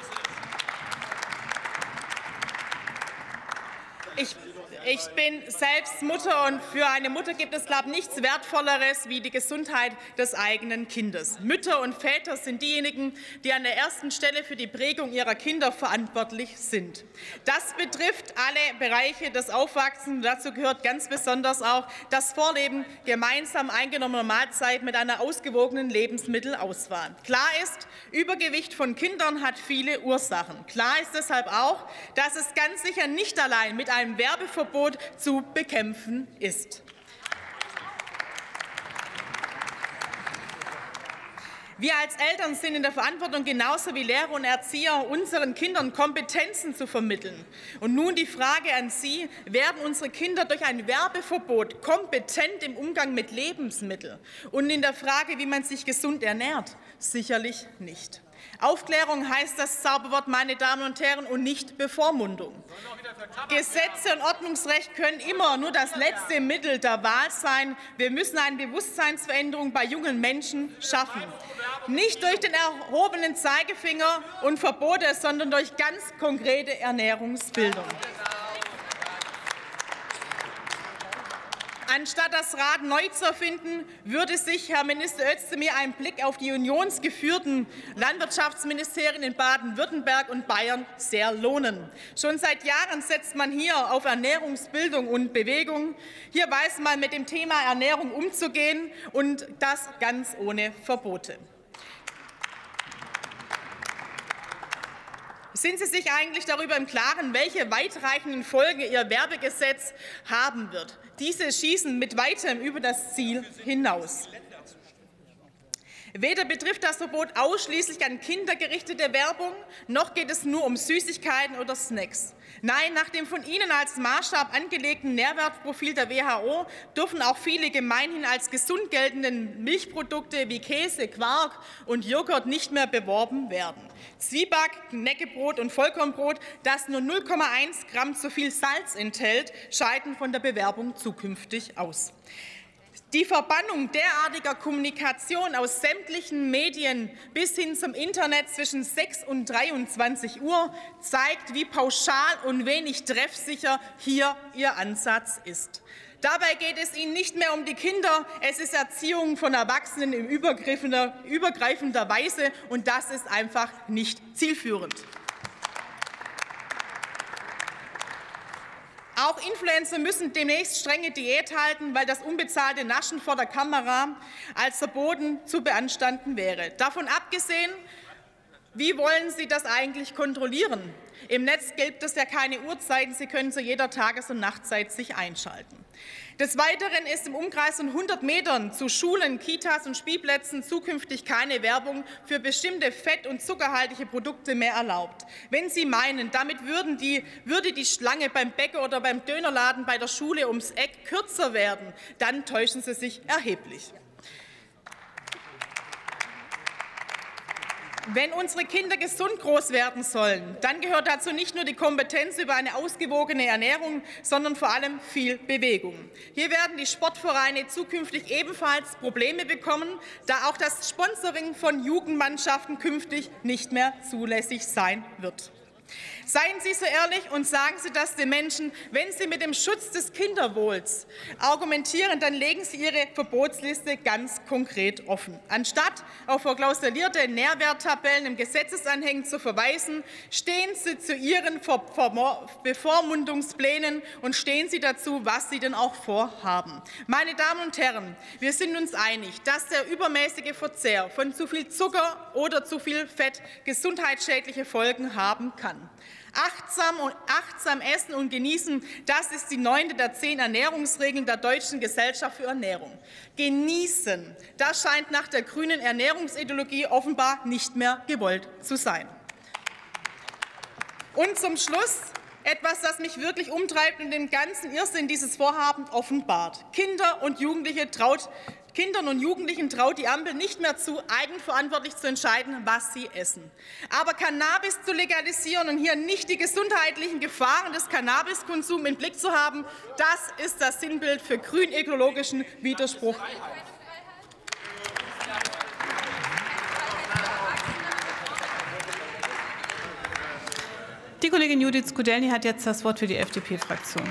Ich Ich bin selbst Mutter, und für eine Mutter gibt es, glaube ich, nichts Wertvolleres wie die Gesundheit des eigenen Kindes. Mütter und Väter sind diejenigen, die an der ersten Stelle für die Prägung ihrer Kinder verantwortlich sind. Das betrifft alle Bereiche des Aufwachsens. Dazu gehört ganz besonders auch das Vorleben gemeinsam eingenommener Mahlzeit mit einer ausgewogenen Lebensmittelauswahl. Klar ist, Übergewicht von Kindern hat viele Ursachen. Klar ist deshalb auch, dass es ganz sicher nicht allein mit einem Werbeverbot zu bekämpfen ist. Wir als Eltern sind in der Verantwortung, genauso wie Lehrer und Erzieher, unseren Kindern Kompetenzen zu vermitteln. Und nun die Frage an Sie: Werden unsere Kinder durch ein Werbeverbot kompetent im Umgang mit Lebensmitteln und in der Frage, wie man sich gesund ernährt? Sicherlich nicht. Aufklärung heißt das Zauberwort, meine Damen und Herren, und nicht Bevormundung. Gesetze und Ordnungsrecht können immer nur das letzte Mittel der Wahl sein. Wir müssen eine Bewusstseinsveränderung bei jungen Menschen schaffen. Nicht durch den erhobenen Zeigefinger und Verbote, sondern durch ganz konkrete Ernährungsbildung. Anstatt das Rad neu zu erfinden, würde sich Herr Minister Özdemir ein Blick auf die unionsgeführten Landwirtschaftsministerien in Baden-Württemberg und Bayern sehr lohnen. Schon seit Jahren setzt man hier auf Ernährungsbildung und Bewegung. Hier weiß man, mit dem Thema Ernährung umzugehen, und das ganz ohne Verbote. Sind Sie sich eigentlich darüber im Klaren, welche weitreichenden Folgen Ihr Werbegesetz haben wird? Diese schießen mit weitem über das Ziel hinaus. Weder betrifft das Verbot ausschließlich an Kinder gerichtete Werbung, noch geht es nur um Süßigkeiten oder Snacks. Nein, nach dem von Ihnen als Maßstab angelegten Nährwertprofil der W H O dürfen auch viele gemeinhin als gesund geltenden Milchprodukte wie Käse, Quark und Joghurt nicht mehr beworben werden. Zwieback, Knäckebrot und Vollkornbrot, das nur null Komma eins Gramm zu viel Salz enthält, scheiden von der Bewerbung zukünftig aus. Die Verbannung derartiger Kommunikation aus sämtlichen Medien bis hin zum Internet zwischen sechs und dreiundzwanzig Uhr zeigt, wie pauschal und wenig treffsicher hier Ihr Ansatz ist. Dabei geht es Ihnen nicht mehr um die Kinder, es ist Erziehung von Erwachsenen in übergreifender, übergreifender Weise, und das ist einfach nicht zielführend. Auch Influencer müssen demnächst strenge Diät halten, weil das unbezahlte Naschen vor der Kamera als verboten zu beanstanden wäre. Davon abgesehen, wie wollen Sie das eigentlich kontrollieren? Im Netz gibt es ja keine Uhrzeiten, Sie können zu jeder Tages- und Nachtzeit sich einschalten. Des Weiteren ist im Umkreis von hundert Metern zu Schulen, Kitas und Spielplätzen zukünftig keine Werbung für bestimmte fett- und zuckerhaltige Produkte mehr erlaubt. Wenn Sie meinen, damit würden die, würde die Schlange beim Bäcker oder beim Dönerladen bei der Schule ums Eck kürzer werden, dann täuschen Sie sich erheblich. Wenn unsere Kinder gesund groß werden sollen, dann gehört dazu nicht nur die Kompetenz über eine ausgewogene Ernährung, sondern vor allem viel Bewegung. Hier werden die Sportvereine zukünftig ebenfalls Probleme bekommen, da auch das Sponsoring von Jugendmannschaften künftig nicht mehr zulässig sein wird. Seien Sie so ehrlich und sagen Sie das den Menschen. Wenn Sie mit dem Schutz des Kinderwohls argumentieren, dann legen Sie Ihre Verbotsliste ganz konkret offen. Anstatt auf verklausulierte Nährwerttabellen im Gesetzesanhängen zu verweisen, stehen Sie zu Ihren Bevormundungsplänen und stehen Sie dazu, was Sie denn auch vorhaben. Meine Damen und Herren, wir sind uns einig, dass der übermäßige Verzehr von zu viel Zucker oder zu viel Fett gesundheitsschädliche Folgen haben kann. Achtsam und achtsam essen und genießen, das ist die neunte der zehn Ernährungsregeln der Deutschen Gesellschaft für Ernährung. Genießen, das scheint nach der grünen Ernährungsideologie offenbar nicht mehr gewollt zu sein. Und zum Schluss etwas, das mich wirklich umtreibt und den ganzen Irrsinn dieses Vorhabens offenbart. Kinder und Jugendliche traut Kindern und Jugendlichen traut die Ampel nicht mehr zu, eigenverantwortlich zu entscheiden, was sie essen. Aber Cannabis zu legalisieren und hier nicht die gesundheitlichen Gefahren des Cannabiskonsums im Blick zu haben, das ist das Sinnbild für grün-ökologischen Widerspruch. Die Kollegin Judith Skudelny hat jetzt das Wort für die F D P-Fraktion.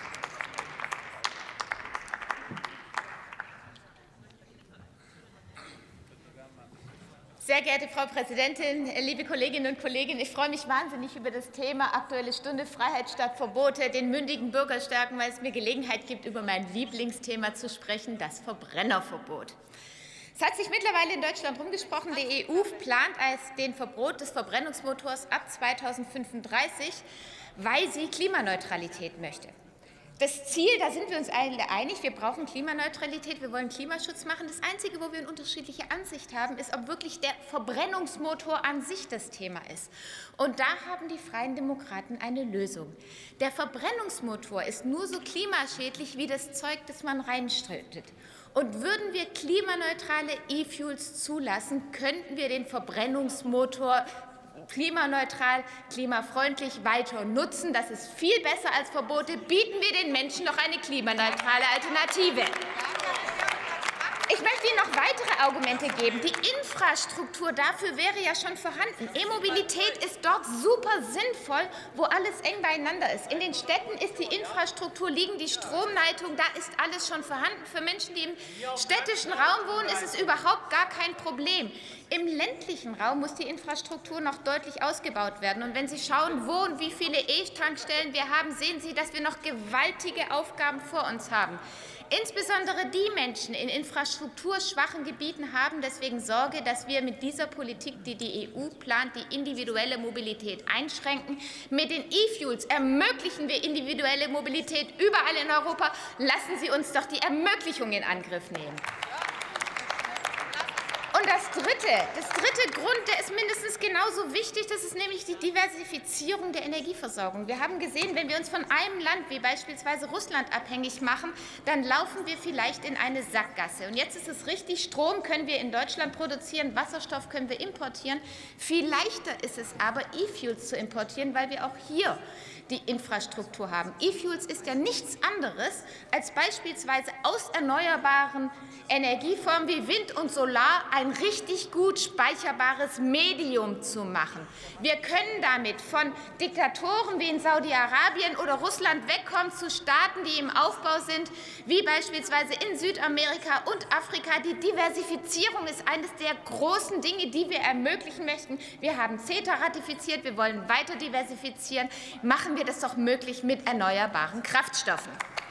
Sehr geehrte Frau Präsidentin, liebe Kolleginnen und Kollegen! Ich freue mich wahnsinnig über das Thema Aktuelle Stunde Freiheit statt Verbote, den mündigen Bürger stärken, weil es mir Gelegenheit gibt, über mein Lieblingsthema zu sprechen, das Verbrennerverbot. Es hat sich mittlerweile in Deutschland rumgesprochen, die E U plant als den Verbot des Verbrennungsmotors ab zweitausendfünfunddreißig, weil sie Klimaneutralität möchte. Das Ziel, da sind wir uns alle einig, wir brauchen Klimaneutralität, wir wollen Klimaschutz machen. Das Einzige, wo wir eine unterschiedliche Ansicht haben, ist, ob wirklich der Verbrennungsmotor an sich das Thema ist. Und da haben die Freien Demokraten eine Lösung. Der Verbrennungsmotor ist nur so klimaschädlich wie das Zeug, das man reinstreitet. Und würden wir klimaneutrale E-Fuels zulassen, könnten wir den Verbrennungsmotor klimaneutral, klimafreundlich weiter nutzen. Das ist viel besser als Verbote. Bieten wir den Menschen noch eine klimaneutrale Alternative. Ich möchte Ihnen noch weitere Argumente geben. Die Infrastruktur dafür wäre ja schon vorhanden. E-Mobilität ist dort super sinnvoll, wo alles eng beieinander ist. In den Städten ist die Infrastruktur, liegen die Stromleitungen, da ist alles schon vorhanden. Für Menschen, die im städtischen Raum wohnen, ist es überhaupt gar kein Problem. Im ländlichen Raum muss die Infrastruktur noch deutlich ausgebaut werden. Und wenn Sie schauen, wo und wie viele E-Tankstellen wir haben, sehen Sie, dass wir noch gewaltige Aufgaben vor uns haben. Insbesondere die Menschen in infrastrukturschwachen Gebieten haben deswegen Sorge, dass wir mit dieser Politik, die die E U plant, die individuelle Mobilität einschränken. Mit den E-Fuels ermöglichen wir individuelle Mobilität überall in Europa. Lassen Sie uns doch die Ermöglichung in Angriff nehmen. Und das dritte, das dritte Grund, der ist mindestens genauso wichtig, das ist nämlich die Diversifizierung der Energieversorgung. Wir haben gesehen, wenn wir uns von einem Land wie beispielsweise Russland abhängig machen, dann laufen wir vielleicht in eine Sackgasse. Und jetzt ist es richtig, Strom können wir in Deutschland produzieren, Wasserstoff können wir importieren. Viel leichter ist es aber, E-Fuels zu importieren, weil wir auch hier die Infrastruktur haben. E-Fuels ist ja nichts anderes als beispielsweise aus erneuerbaren Energieformen wie Wind und Solar ein richtig gut speicherbares Medium zu machen. Wir können damit von Diktatoren wie in Saudi-Arabien oder Russland wegkommen zu Staaten, die im Aufbau sind, wie beispielsweise in Südamerika und Afrika. Die Diversifizierung ist eines der großen Dinge, die wir ermöglichen möchten. Wir haben CETA ratifiziert, wir wollen weiter diversifizieren. Machen wir das doch möglich mit erneuerbaren Kraftstoffen.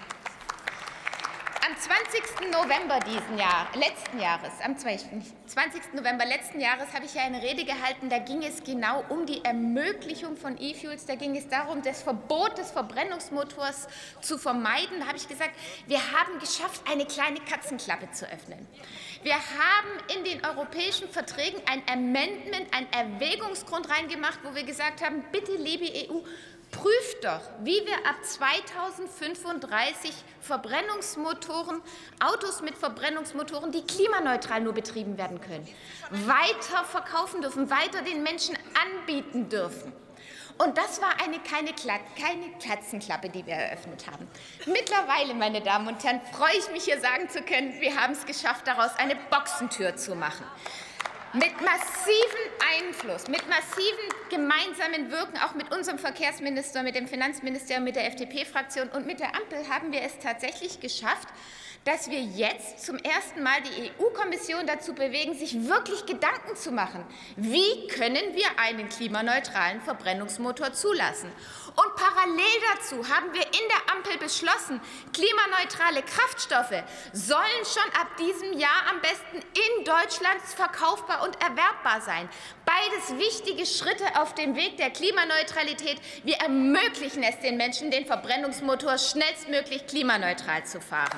Am zwanzigsten November diesen Jahr, letzten Jahres, am zwanzigsten November letzten Jahres habe ich ja eine Rede gehalten, da ging es genau um die Ermöglichung von E-Fuels, da ging es darum, das Verbot des Verbrennungsmotors zu vermeiden. Da habe ich gesagt, wir haben geschafft, eine kleine Katzenklappe zu öffnen. Wir haben in den europäischen Verträgen ein Amendment, einen Erwägungsgrund reingemacht, wo wir gesagt haben, bitte, liebe E U, prüft doch, wie wir ab zweitausendfünfunddreißig Verbrennungsmotoren, Autos mit Verbrennungsmotoren, die klimaneutral nur betrieben werden können, weiter verkaufen dürfen, weiter den Menschen anbieten dürfen. Und das war eine keine, keine Katzenklappe, die wir eröffnet haben. Mittlerweile, meine Damen und Herren, freue ich mich, hier sagen zu können, wir haben es geschafft, daraus eine Boxentür zu machen. Mit massivem Einfluss, mit massivem gemeinsamen Wirken, auch mit unserem Verkehrsminister, mit dem Finanzministerium, mit der F D P-Fraktion und mit der Ampel haben wir es tatsächlich geschafft, dass wir jetzt zum ersten Mal die E U-Kommission dazu bewegen, sich wirklich Gedanken zu machen. Wie können wir einen klimaneutralen Verbrennungsmotor zulassen? Und parallel dazu haben wir in der Ampel beschlossen, klimaneutrale Kraftstoffe sollen schon ab diesem Jahr am besten in Deutschland verkaufbar und erwerbbar sein. Beides wichtige Schritte auf dem Weg der Klimaneutralität. Wir ermöglichen es den Menschen, den Verbrennungsmotor schnellstmöglich klimaneutral zu fahren.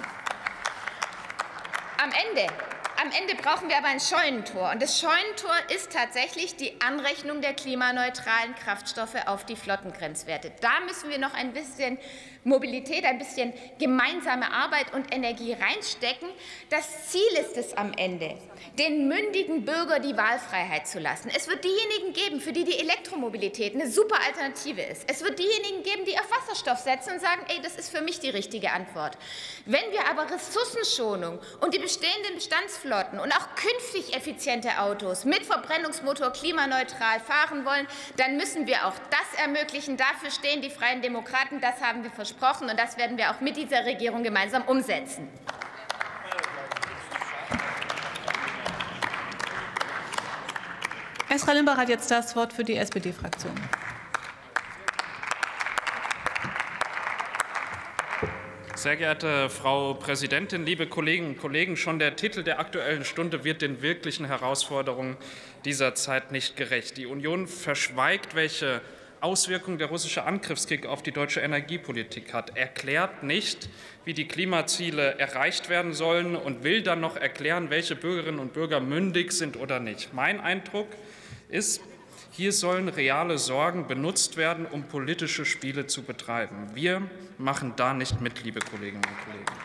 Am Ende, am Ende brauchen wir aber ein Scheunentor. Und das Scheunentor ist tatsächlich die Anrechnung der klimaneutralen Kraftstoffe auf die Flottengrenzwerte. Da müssen wir noch ein bisschen Mobilität, ein bisschen gemeinsame Arbeit und Energie reinstecken. Das Ziel ist es am Ende, den mündigen Bürger die Wahlfreiheit zu lassen. Es wird diejenigen geben, für die die Elektromobilität eine super Alternative ist. Es wird diejenigen geben, die auf Wasserstoff setzen und sagen, ey, das ist für mich die richtige Antwort. Wenn wir aber Ressourcenschonung und die bestehenden Bestandsflotten und auch künftig effiziente Autos mit Verbrennungsmotor klimaneutral fahren wollen, dann müssen wir auch das ermöglichen. Dafür stehen die Freien Demokraten. Das haben wir versprochen. Und das werden wir auch mit dieser Regierung gemeinsam umsetzen. Esra Limbach hat jetzt das Wort für die S P D-Fraktion. Sehr geehrte Frau Präsidentin, liebe Kolleginnen und Kollegen! Schon der Titel der Aktuellen Stunde wird den wirklichen Herausforderungen dieser Zeit nicht gerecht. Die Union verschweigt, welche Auswirkungen der russische Angriffskrieg auf die deutsche Energiepolitik hat, erklärt nicht, wie die Klimaziele erreicht werden sollen und will dann noch erklären, welche Bürgerinnen und Bürger mündig sind oder nicht. Mein Eindruck ist, hier sollen reale Sorgen benutzt werden, um politische Spiele zu betreiben. Wir machen da nicht mit, liebe Kolleginnen und Kollegen.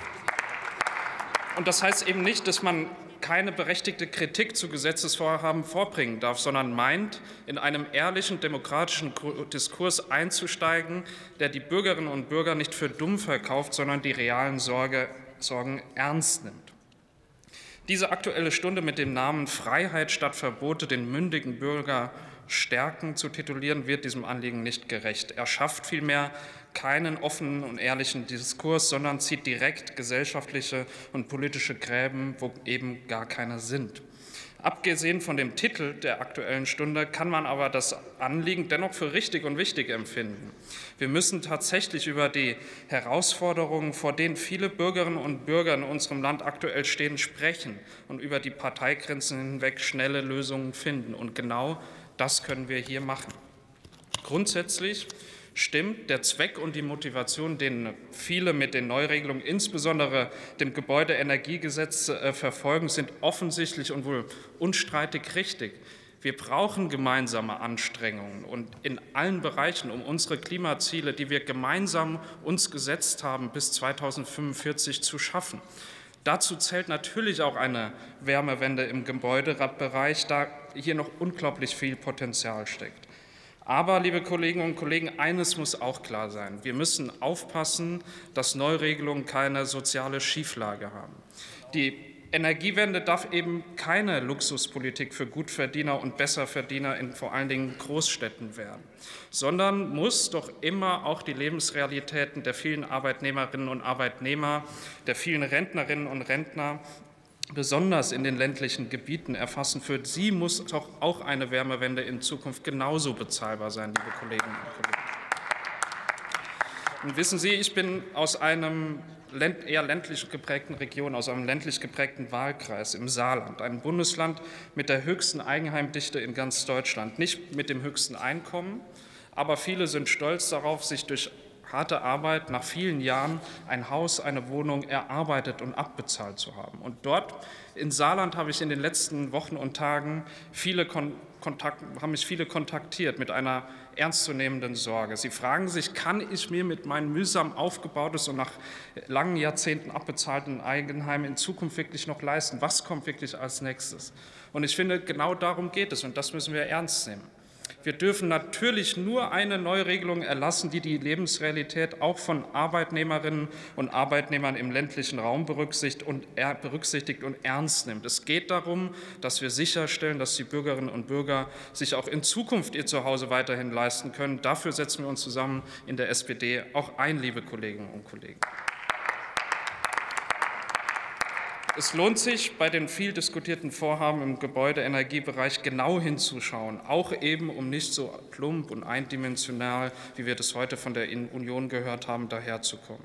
Und das heißt eben nicht, dass man keine berechtigte Kritik zu Gesetzesvorhaben vorbringen darf, sondern meint, in einem ehrlichen, demokratischen Diskurs einzusteigen, der die Bürgerinnen und Bürger nicht für dumm verkauft, sondern die realen Sorge, Sorgen ernst nimmt. Diese Aktuelle Stunde mit dem Namen Freiheit statt Verbote, den mündigen Bürger stärken zu titulieren, wird diesem Anliegen nicht gerecht. Er schafft vielmehr keinen offenen und ehrlichen Diskurs, sondern zieht direkt gesellschaftliche und politische Gräben, wo eben gar keine sind. Abgesehen von dem Titel der Aktuellen Stunde kann man aber das Anliegen dennoch für richtig und wichtig empfinden. Wir müssen tatsächlich über die Herausforderungen, vor denen viele Bürgerinnen und Bürger in unserem Land aktuell stehen, sprechen und über die Parteigrenzen hinweg schnelle Lösungen finden. Und genau das können wir hier machen. Grundsätzlich stimmt der Zweck und die Motivation, den viele mit den Neuregelungen, insbesondere dem Gebäudeenergiegesetz, äh, verfolgen, sind offensichtlich und wohl unstreitig richtig. Wir brauchen gemeinsame Anstrengungen und in allen Bereichen, um unsere Klimaziele, die wir gemeinsam uns gesetzt haben, bis zweitausendfünfundvierzig zu schaffen. Dazu zählt natürlich auch eine Wärmewende im Gebäudebereich, da hier noch unglaublich viel Potenzial steckt. Aber, liebe Kolleginnen und Kollegen, eines muss auch klar sein. Wir müssen aufpassen, dass Neuregelungen keine soziale Schieflage haben. Die Energiewende darf eben keine Luxuspolitik für Gutverdiener und Besserverdiener in vor allen Dingen Großstädten werden, sondern muss doch immer auch die Lebensrealitäten der vielen Arbeitnehmerinnen und Arbeitnehmer, der vielen Rentnerinnen und Rentner besonders in den ländlichen Gebieten erfassen. Für sie muss doch auch eine Wärmewende in Zukunft genauso bezahlbar sein, liebe Kolleginnen und Kollegen. Und wissen Sie, ich bin aus einem eher ländlich geprägten Region, aus einem ländlich geprägten Wahlkreis im Saarland, einem Bundesland mit der höchsten Eigenheimdichte in ganz Deutschland, nicht mit dem höchsten Einkommen, aber viele sind stolz darauf, sich durch harte Arbeit nach vielen Jahren ein Haus, eine Wohnung erarbeitet und abbezahlt zu haben. Und dort in Saarland habe ich in den letzten Wochen und Tagen viele Kontakt, haben mich viele kontaktiert mit einer ernstzunehmenden Sorge. Sie fragen sich, kann ich mir mit meinem mühsam aufgebautes und nach langen Jahrzehnten abbezahlten Eigenheim in Zukunft wirklich noch leisten? Was kommt wirklich als nächstes? Und ich finde, genau darum geht es, und das müssen wir ernst nehmen. Wir dürfen natürlich nur eine Neuregelung erlassen, die die Lebensrealität auch von Arbeitnehmerinnen und Arbeitnehmern im ländlichen Raum berücksichtigt und, berücksichtigt und ernst nimmt. Es geht darum, dass wir sicherstellen, dass die Bürgerinnen und Bürger sich auch in Zukunft ihr Zuhause weiterhin leisten können. Dafür setzen wir uns zusammen in der S P D auch ein, liebe Kolleginnen und Kollegen. Es lohnt sich, bei den viel diskutierten Vorhaben im Gebäudeenergiebereich genau hinzuschauen, auch eben, um nicht so plump und eindimensional, wie wir das heute von der Union gehört haben, daherzukommen.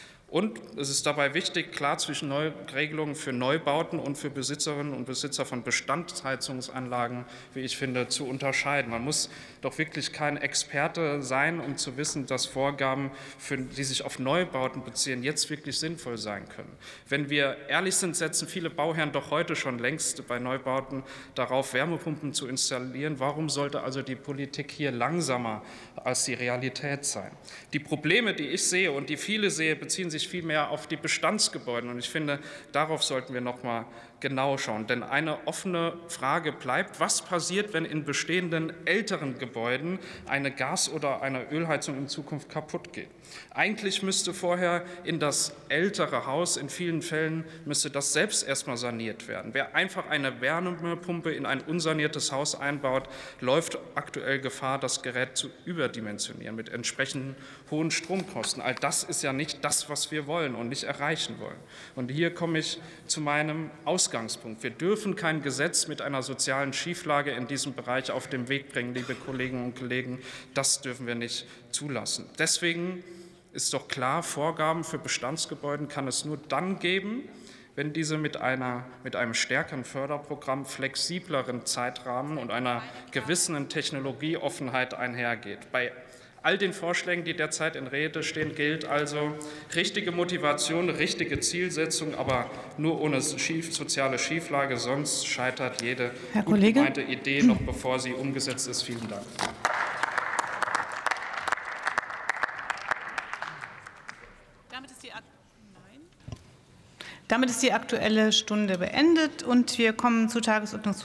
Und es ist dabei wichtig, klar zwischen Neuregelungen für Neubauten und für Besitzerinnen und Besitzer von Bestandsheizungsanlagen, wie ich finde, zu unterscheiden. Man muss doch wirklich kein Experte sein, um zu wissen, dass Vorgaben, für, die sich auf Neubauten beziehen, jetzt wirklich sinnvoll sein können. Wenn wir ehrlich sind, setzen viele Bauherren doch heute schon längst bei Neubauten darauf, Wärmepumpen zu installieren. Warum sollte also die Politik hier langsamer als die Realität sein? Die Probleme, die ich sehe und die viele sehe, beziehen sich vielmehr auf die Bestandsgebäude. Und ich finde, darauf sollten wir noch mal genau schauen. Denn eine offene Frage bleibt, was passiert, wenn in bestehenden älteren Gebäuden eine Gas- oder eine Ölheizung in Zukunft kaputt geht? Eigentlich müsste vorher in das ältere Haus, in vielen Fällen müsste das selbst erstmal saniert werden. Wer einfach eine Wärmepumpe in ein unsaniertes Haus einbaut, läuft aktuell Gefahr, das Gerät zu überdimensionieren mit entsprechenden hohen Stromkosten. All das ist ja nicht das, was wir wollen und nicht erreichen wollen. Und hier komme ich zu meinem Ausgangspunkt. Wir dürfen kein Gesetz mit einer sozialen Schieflage in diesem Bereich auf den Weg bringen, liebe Kolleginnen und Kollegen. Das dürfen wir nicht zulassen. Deswegen ist doch klar, Vorgaben für Bestandsgebäude kann es nur dann geben, wenn diese mit, einer, mit einem stärkeren Förderprogramm, flexibleren Zeitrahmen und einer gewissen Technologieoffenheit einhergeht. Bei all den Vorschlägen, die derzeit in Rede stehen, gilt also richtige Motivation, richtige Zielsetzung, aber nur ohne schief, soziale Schieflage, sonst scheitert jede gut gemeinte Idee noch bevor sie umgesetzt ist. Vielen Dank. Damit ist die Aktuelle Stunde beendet und wir kommen zu Tagesordnungspunkt